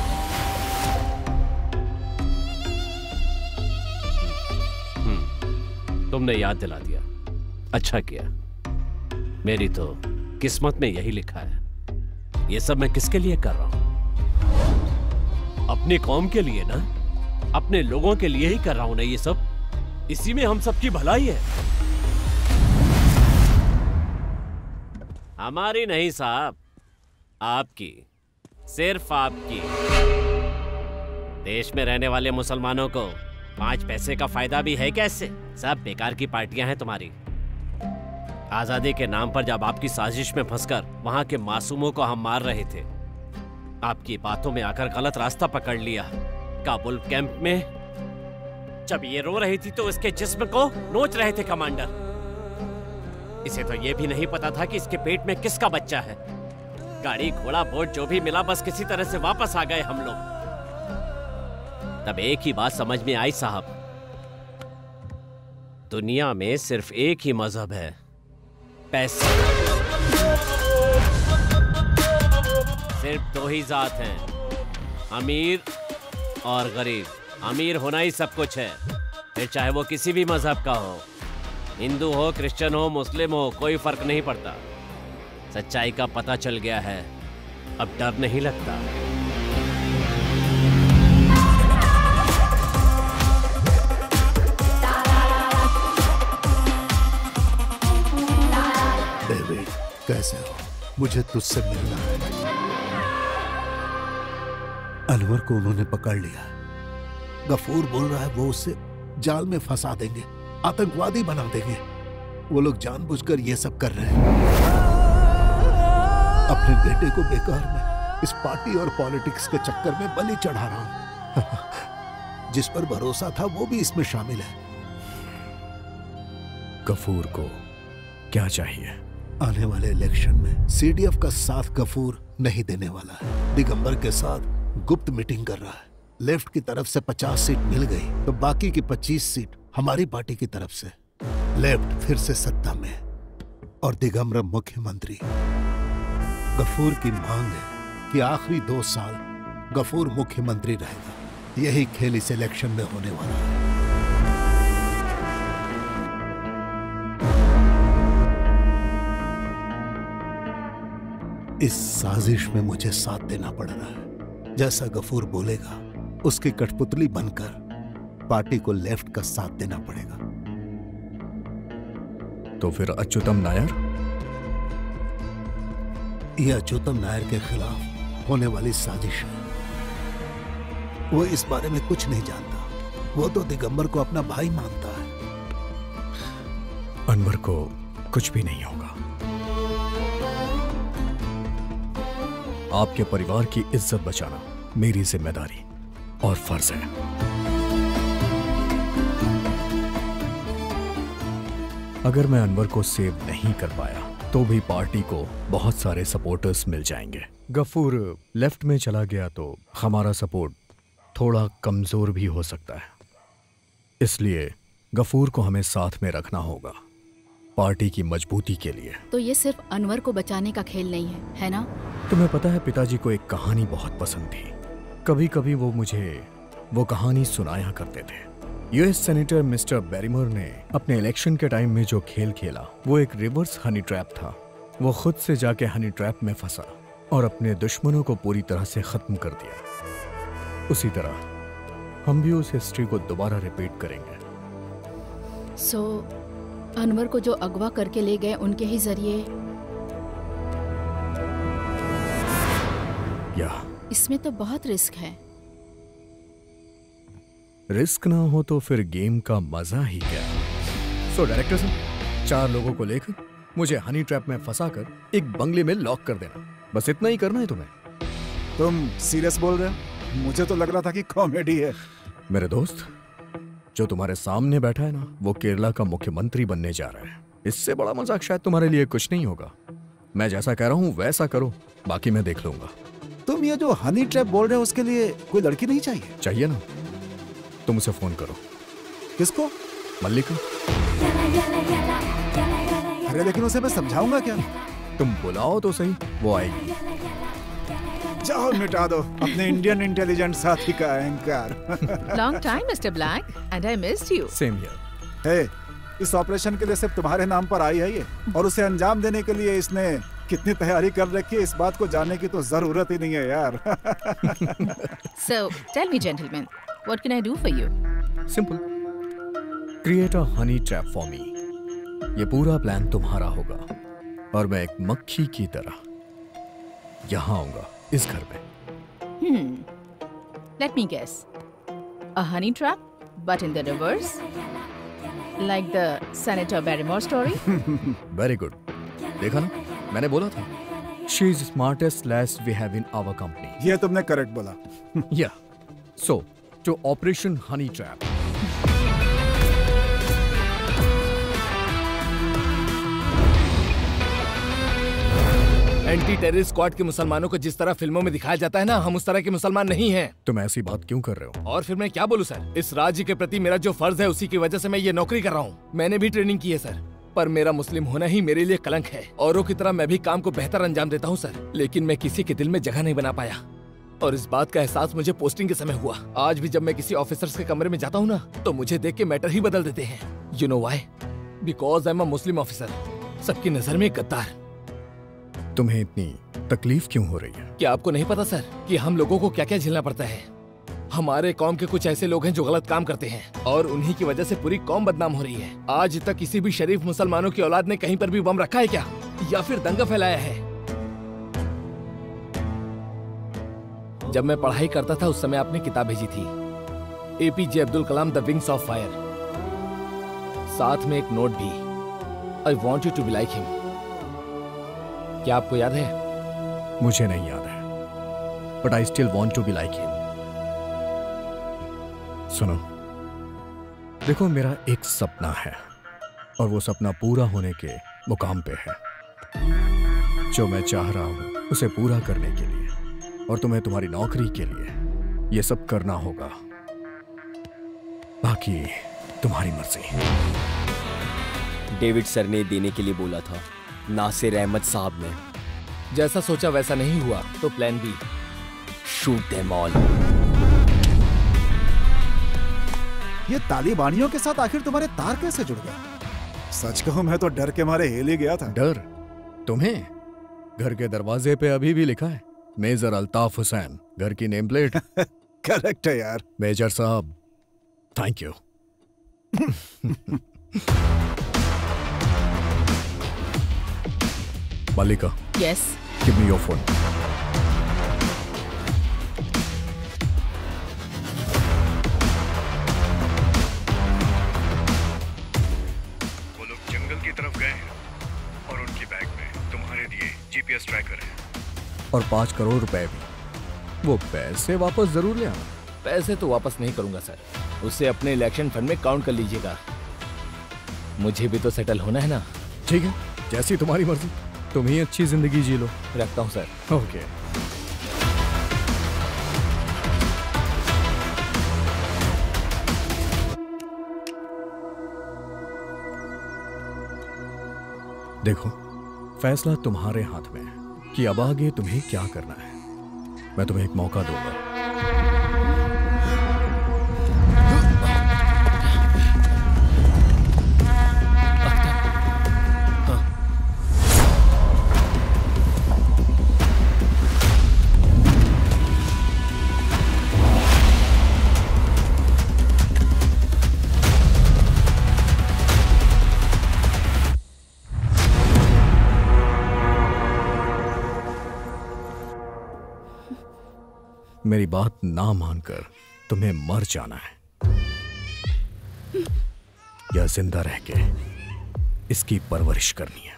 हम्म तुमने याद दिला दिया, अच्छा किया। मेरी तो किस्मत में यही लिखा है। ये सब मैं किसके लिए कर रहा हूं? अपनी कौम के लिए ना, अपने लोगों के लिए ही कर रहा हूं ना ये सब। इसी में हम सबकी भलाई है। हमारी नहीं साहब, आपकी, सिर्फ आपकी। देश में रहने वाले मुसलमानों को पांच पैसे का फायदा भी है कैसे? सब बेकार की पार्टियां हैं तुम्हारी। आजादी के नाम पर जब आपकी साजिश में फंसकर वहां के मासूमों को हम मार रहे थे, आपकी बातों में आकर गलत रास्ता पकड़ लिया। काबुल कैंप में जब ये रो रही थी तो इसके जिस्म को नोच रहे थे कमांडर। इसे तो ये भी नहीं पता था कि इसके पेट में किसका बच्चा है। गाड़ी घोड़ा बोट जो भी मिला, बस किसी तरह से वापस आ गए हम लोग। तब एक ही बात समझ में आई साहब, दुनिया में सिर्फ एक ही मजहब है, पैसा। सिर्फ दो ही जात हैं, अमीर और गरीब। अमीर होना ही सब कुछ है, फिर चाहे वो किसी भी मजहब का हो, हिंदू हो, क्रिश्चियन हो, मुस्लिम हो, कोई फर्क नहीं पड़ता। सच्चाई का पता चल गया है, अब डर नहीं लगता। डेविड, कैसे हो? मुझे तुझसे मिलना है। अनवर को उन्होंने पकड़ लिया। गफूर बोल रहा है वो उसे जाल में फंसा देंगे, आतंकवादी बना देंगे। वो लोग जानबूझकर ये सब कर रहे हैं। अपने बेटे को बेकार में इस पार्टी और पॉलिटिक्स के चक्कर में बलि चढ़ा रहा हूं। जिस पर भरोसा था वो भी इसमें शामिल है। गफूर को क्या चाहिए? आने वाले इलेक्शन में सीडीएफ का साथ गफूर नहीं देने वाला है। दिगंबर के साथ गुप्त मीटिंग कर रहा है। लेफ्ट की तरफ से पचास सीट मिल गई तो बाकी की पच्चीस सीट हमारी पार्टी की तरफ से। लेफ्ट फिर से सत्ता में और दिगंबर मुख्यमंत्री। गफूर की मांग है कि आखिरी दो साल गफूर मुख्यमंत्री रहेगा। यही खेल इस इलेक्शन में होने वाला है। इस साजिश में मुझे साथ देना पड़ रहा है। जैसा गफूर बोलेगा उसकी कठपुतली बनकर पार्टी को लेफ्ट का साथ देना पड़ेगा। तो फिर अच्युतम नायर? यह अच्युतम नायर के खिलाफ होने वाली साजिश है। वो इस बारे में कुछ नहीं जानता। वो तो दिगंबर को अपना भाई मानता है। अनवर को कुछ भी नहीं होगा। आपके परिवार की इज्जत बचाना मेरी जिम्मेदारी और फर्ज है। अगर मैं अनवर को सेव नहीं कर पाया तो भी पार्टी को बहुत सारे सपोर्टर्स मिल जाएंगे। गफूर लेफ्ट में चला गया तो हमारा सपोर्ट थोड़ा कमजोर भी हो सकता है। इसलिए गफूर को हमें साथ में रखना होगा पार्टी की मजबूती के लिए। तो ये सिर्फ अनवर को बचाने का खेल नहीं है, है ना? तुम्हें पता है पिताजी को एक कहानी बहुत पसंद थी। कभी कभी वो मुझे वो कहानी सुनाया करते थे। यूएस सेनेटर मिस्टर बैरिमोर ने अपने इलेक्शन के टाइम में जो खेल खेला वो एक रिवर्स हनी ट्रैप था। वो खुद से जाके हनी ट्रैप में फंसा और अपने दुश्मनों को पूरी तरह से खत्म कर दिया। उसी तरह हम भी उस हिस्ट्री को दोबारा रिपीट करेंगे। सो अनवर को जो अगवा करके ले गए उनके ही जरिए या इसमें तो बहुत रिस्क है। रिस्क ना हो तो फिर गेम का मजा ही क्या। सो डायरेक्टर साहब, चार लोगों को लेकर मुझे हनी ट्रैप में फंसाकर एक बंगले में लॉक कर देना, बस इतना ही करना है तुम्हें। तुम सीरियस बोल रहे हो? मुझे तो लग रहा था कि कॉमेडी है। मेरे दोस्त, जो तुम्हारे सामने बैठा है ना, वो केरला का मुख्यमंत्री बनने जा रहा है। इससे बड़ा मजाक शायद तुम्हारे लिए कुछ नहीं होगा। मैं जैसा कह रहा हूँ वैसा करो, बाकी मैं देख लूंगा। तुम ये जो हनी ट्रैप बोल रहे हो उसके लिए कोई लड़की नहीं चाहिए? चाहिए ना, तुम उसे फोन करो। किसको? मल्लिका। अरे लेकिन उसे मैं समझाऊंगा क्या? तुम बुलाओ तो सही, वो आएगी। जाओ मिटा दो अपने इंडियन इंटेलिजेंस साथी का अहंकार। Long time mister black and I missed you. Same here. Hey, इस ऑपरेशन के लिए सिर्फ तुम्हारे नाम पर आई है ये, और उसे अंजाम देने के लिए इसने कितनी तैयारी कर रखी है इस बात को जानने की तो जरूरत ही नहीं है यार। So tell me gentlemen, what can I do for you? Simple. Create a honey trap for me. ये पूरा प्लान तुम्हारा होगा और मैं एक मक्खी की तरह यहां आऊंगा इस घर में। Hmm. Let me guess. A honey trap, but in the reverse? Like the Senator Barrymore story? Very good. देखा ना, मैंने बोला था। She is the smartest lass we have in our company. ये तुमने करेक्ट बोला। Yeah. So, to Operation Honey Trap. Anti terrorist squad के मुसलमानों को जिस तरह फिल्मों में दिखाया जाता है ना, हम उस तरह के मुसलमान नहीं हैं। तुम ऐसी बात क्यों कर रहे हो? और फिर मैं क्या बोलूं सर? इस राज्य के प्रति मेरा जो फर्ज है उसी की वजह से मैं ये नौकरी कर रहा हूँ। मैंने भी ट्रेनिंग की है सर, पर मेरा मुस्लिम होना ही मेरे लिए कलंक है। औरों की तरह मैं भी काम को बेहतर अंजाम देता हूँ सर, लेकिन मैं किसी के दिल में जगह नहीं बना पाया। और इस बात का एहसास मुझे पोस्टिंग के समय हुआ। आज भी जब मैं किसी ऑफिसर्स के कमरे में जाता हूँ ना, तो मुझे देख के मैटर ही बदल देते हैं। You know why? Because I am a Muslim officer. सबकी नजर में गद्दार। तुम्हें इतनी तकलीफ क्यों हो रही है? क्या आपको नहीं पता सर कि हम लोगों को क्या क्या झेलना पड़ता है? हमारे कौम के कुछ ऐसे लोग हैं जो गलत काम करते हैं और उन्हीं की वजह से पूरी कौम बदनाम हो रही है। आज तक किसी भी शरीफ मुसलमानों की औलाद ने कहीं पर भी बम रखा है क्या, या फिर दंगा फैलाया है? जब मैं पढ़ाई करता था उस समय आपने किताब भेजी थी, APJ Abdul Kalam the wings of fire, साथ में एक नोट भी, I want you to be like him. क्या आपको याद है? मुझे नहीं याद है, but I still want to be like him. सुनो, देखो मेरा एक सपना है और वो सपना पूरा होने के मुकाम पे है। जो मैं चाह रहा हूं उसे पूरा करने के लिए और तुम्हें तुम्हारी नौकरी के लिए ये सब करना होगा, बाकी तुम्हारी मर्जी। डेविड सर ने देने के लिए बोला था, नासिर अहमद साहब ने। जैसा सोचा वैसा नहीं हुआ तो plan B, shoot them all. ये तालिबानियों के साथ आखिर तुम्हारे तार कैसे जुड़ गए? सच कहूं मैं तो डर के मारे हिल ही गया था। डर? तुम्हें? घर के दरवाजे पे अभी भी लिखा है मेजर अल्ताफ हुसैन, घर की नेम प्लेट। करेक्ट है यार। मेजर साहब, thank you. Malika. Yes. Give me your phone. वो लोग जंगल की तरफ गए हैं और उनकी बैग में तुम्हारे दिए जीपीएस ट्रैकर है। और पाँच करोड़ रुपए भी। वो पैसे वापस जरूर ले आना। पैसे तो वापस नहीं करूंगा सर, उसे अपने इलेक्शन फंड में काउंट कर लीजिएगा। मुझे भी तो सेटल होना है ना। ठीक है, जैसी तुम्हारी मर्जी। तुम ही अच्छी जिंदगी जी लो। रखता हूँ सर। ओके। देखो, फैसला तुम्हारे हाथ में है कि अब आगे तुम्हें क्या करना है। मैं तुम्हें एक मौका दूंगा। मेरी बात ना मानकर तुम्हें मर जाना है या जिंदा रह के इसकी परवरिश करनी है।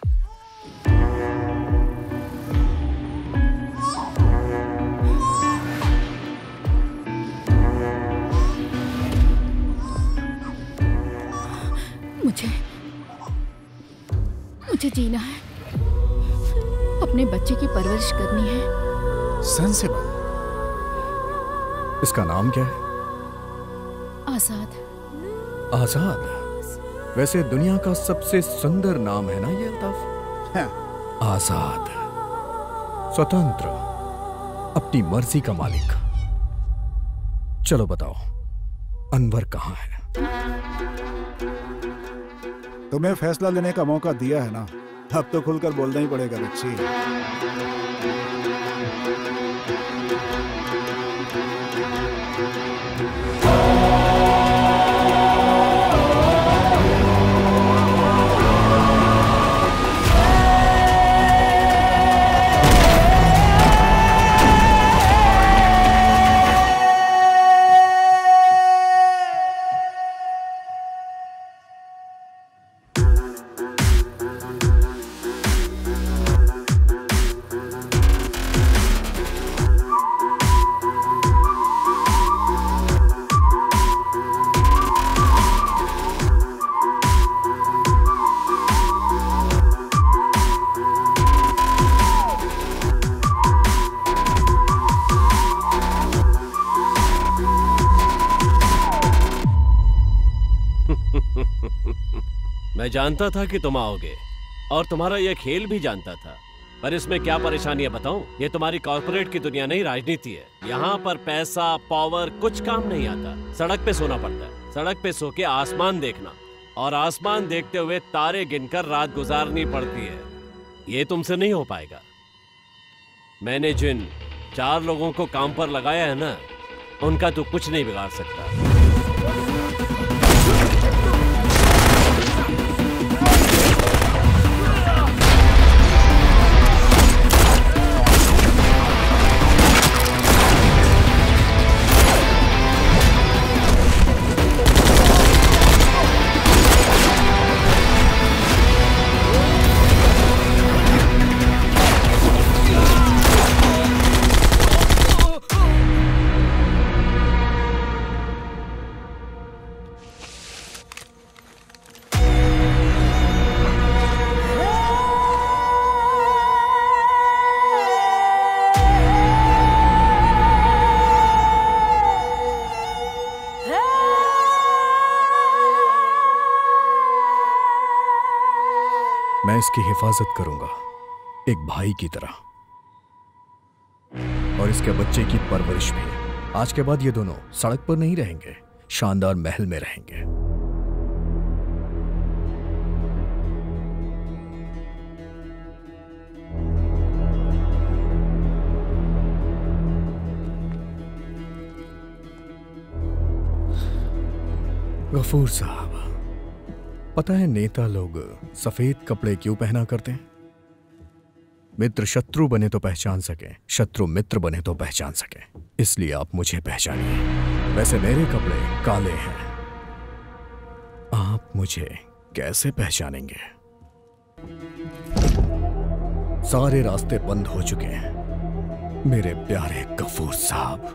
मुझे मुझे जीना है, अपने बच्चे की परवरिश करनी है। सेंसिबल। इसका नाम क्या है? आजाद। आजाद? वैसे दुनिया का सबसे सुंदर नाम है ना ये अल्ताफ? हाँ। आजाद, स्वतंत्र, अपनी मर्जी का मालिक। चलो बताओ, अनवर कहाँ है? तुम्हें फैसला लेने का मौका दिया है ना, अब तो खुलकर बोलना ही पड़ेगा बच्ची। मैं जानता था कि तुम आओगे और तुम्हारा यह खेल भी जानता था, पर इसमें क्या परेशानी है बताऊं? ये तुम्हारी कॉर्पोरेट की दुनिया नहीं, राजनीति है। यहाँ पर पैसा पावर कुछ काम नहीं आता। सड़क पे सोना पड़ता है, सड़क पे सो के आसमान देखना और आसमान देखते हुए तारे गिनकर रात गुजारनी पड़ती है। ये तुमसे नहीं हो पाएगा। मैंने जिन चार लोगों को काम पर लगाया है ना, उनका तो कुछ नहीं बिगाड़ सकता। मैं इसकी हिफाजत करूंगा एक भाई की तरह, और इसके बच्चे की परवरिश भी। आज के बाद ये दोनों सड़क पर नहीं रहेंगे, शानदार महल में रहेंगे। गफूर साहब, पता है नेता लोग सफेद कपड़े क्यों पहना करते हैं? मित्र शत्रु बने तो पहचान सके, शत्रु मित्र बने तो पहचान सके, इसलिए आप मुझे पहचानिए। वैसे मेरे कपड़े काले हैं, आप मुझे कैसे पहचानेंगे? सारे रास्ते बंद हो चुके हैं मेरे प्यारे गफूर साहब।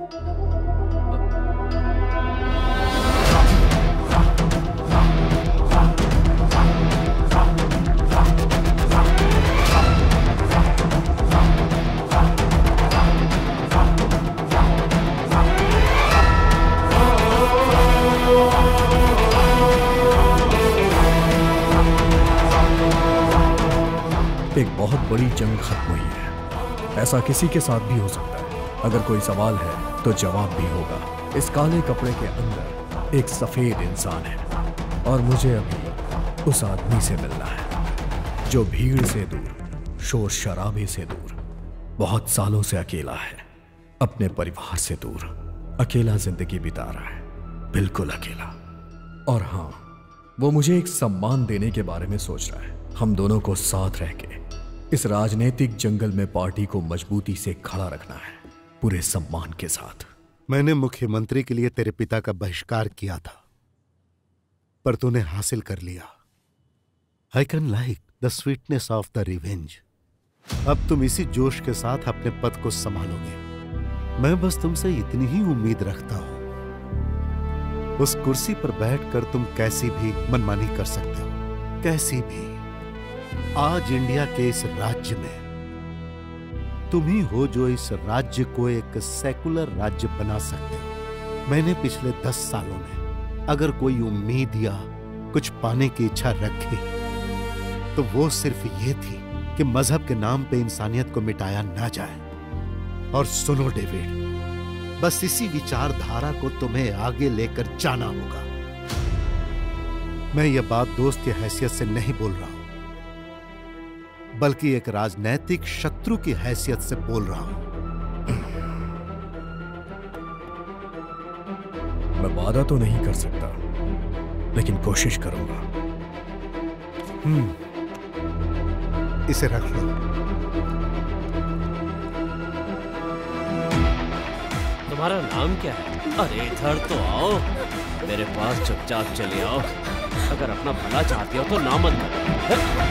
एक बहुत बड़ी जंग खत्म हुई है। ऐसा किसी के साथ भी हो सकता है। अगर कोई सवाल है तो जवाब भी होगा। इस काले कपड़े के अंदर एक सफेद इंसान है, और मुझे अभी उस आदमी से मिलना है जो भीड़ से दूर, शोर शराबे से दूर, बहुत सालों से अकेला है, अपने परिवार से दूर, अकेला जिंदगी बिता रहा है, बिल्कुल अकेला। और हाँ, वो मुझे एक सम्मान देने के बारे में सोच रहा है। हम दोनों को साथ रह के इस राजनीतिक जंगल में पार्टी को मजबूती से खड़ा रखना है, पूरे सम्मान के साथ। मैंने मुख्यमंत्री के लिए तेरे पिता का बहिष्कार किया था, पर तूने हासिल कर लिया। I can like the sweetness of the revenge. अब तुम इसी जोश के साथ अपने पद को संभालोगे। मैं बस तुमसे इतनी ही उम्मीद रखता हूं। उस कुर्सी पर बैठकर तुम कैसी भी मनमानी कर सकते हो, कैसी भी। आज इंडिया के इस राज्य में तुम ही हो जो इस राज्य को एक सेकुलर राज्य बना सकते हो। मैंने पिछले दस सालों में अगर कोई उम्मीद या कुछ पाने की इच्छा रखी तो वो सिर्फ ये थी कि मजहब के नाम पे इंसानियत को मिटाया ना जाए। और सुनो डेविड, बस इसी विचारधारा को तुम्हें आगे लेकर जाना होगा। मैं ये बात दोस्त की हैसियत से नहीं बोल रहा हूं, बल्कि एक राजनैतिक शत्रु की हैसियत से बोल रहा हूं। मैं वादा तो नहीं कर सकता, लेकिन कोशिश करूंगा। हम्म, इसे रख लो। तुम्हारा नाम क्या है? अरे इधर तो आओ, मेरे पास चुपचाप चले आओ। अगर अपना भला चाहती हो तो ना मत करो।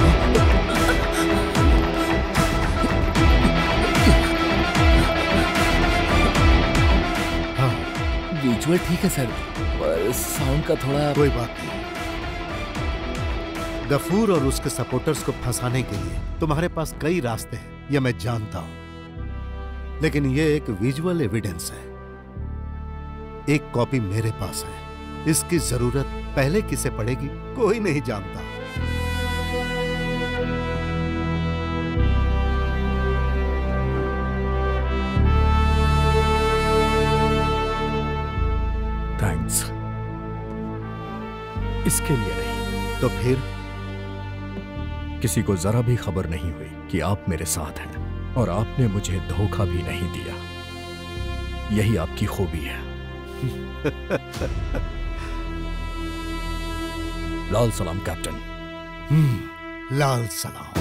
हाँ, विजुअल ठीक है सर, पर साउंड का थोड़ा। कोई बात नहीं। गफूर और उसके सपोर्टर्स को फंसाने के लिए तुम्हारे पास कई रास्ते हैं, यह मैं जानता हूं, लेकिन यह एक विजुअल एविडेंस है। एक कॉपी मेरे पास है इसकी जरूरत पहले किसे पड़ेगी कोई नहीं जानता। थैंक्स। इसके लिए नहीं तो फिर किसी को जरा भी खबर नहीं हुई कि आप मेरे साथ हैं और आपने मुझे धोखा भी नहीं दिया। यही आपकी खूबी है। लाल सलाम कैप्टन। लाल सलाम।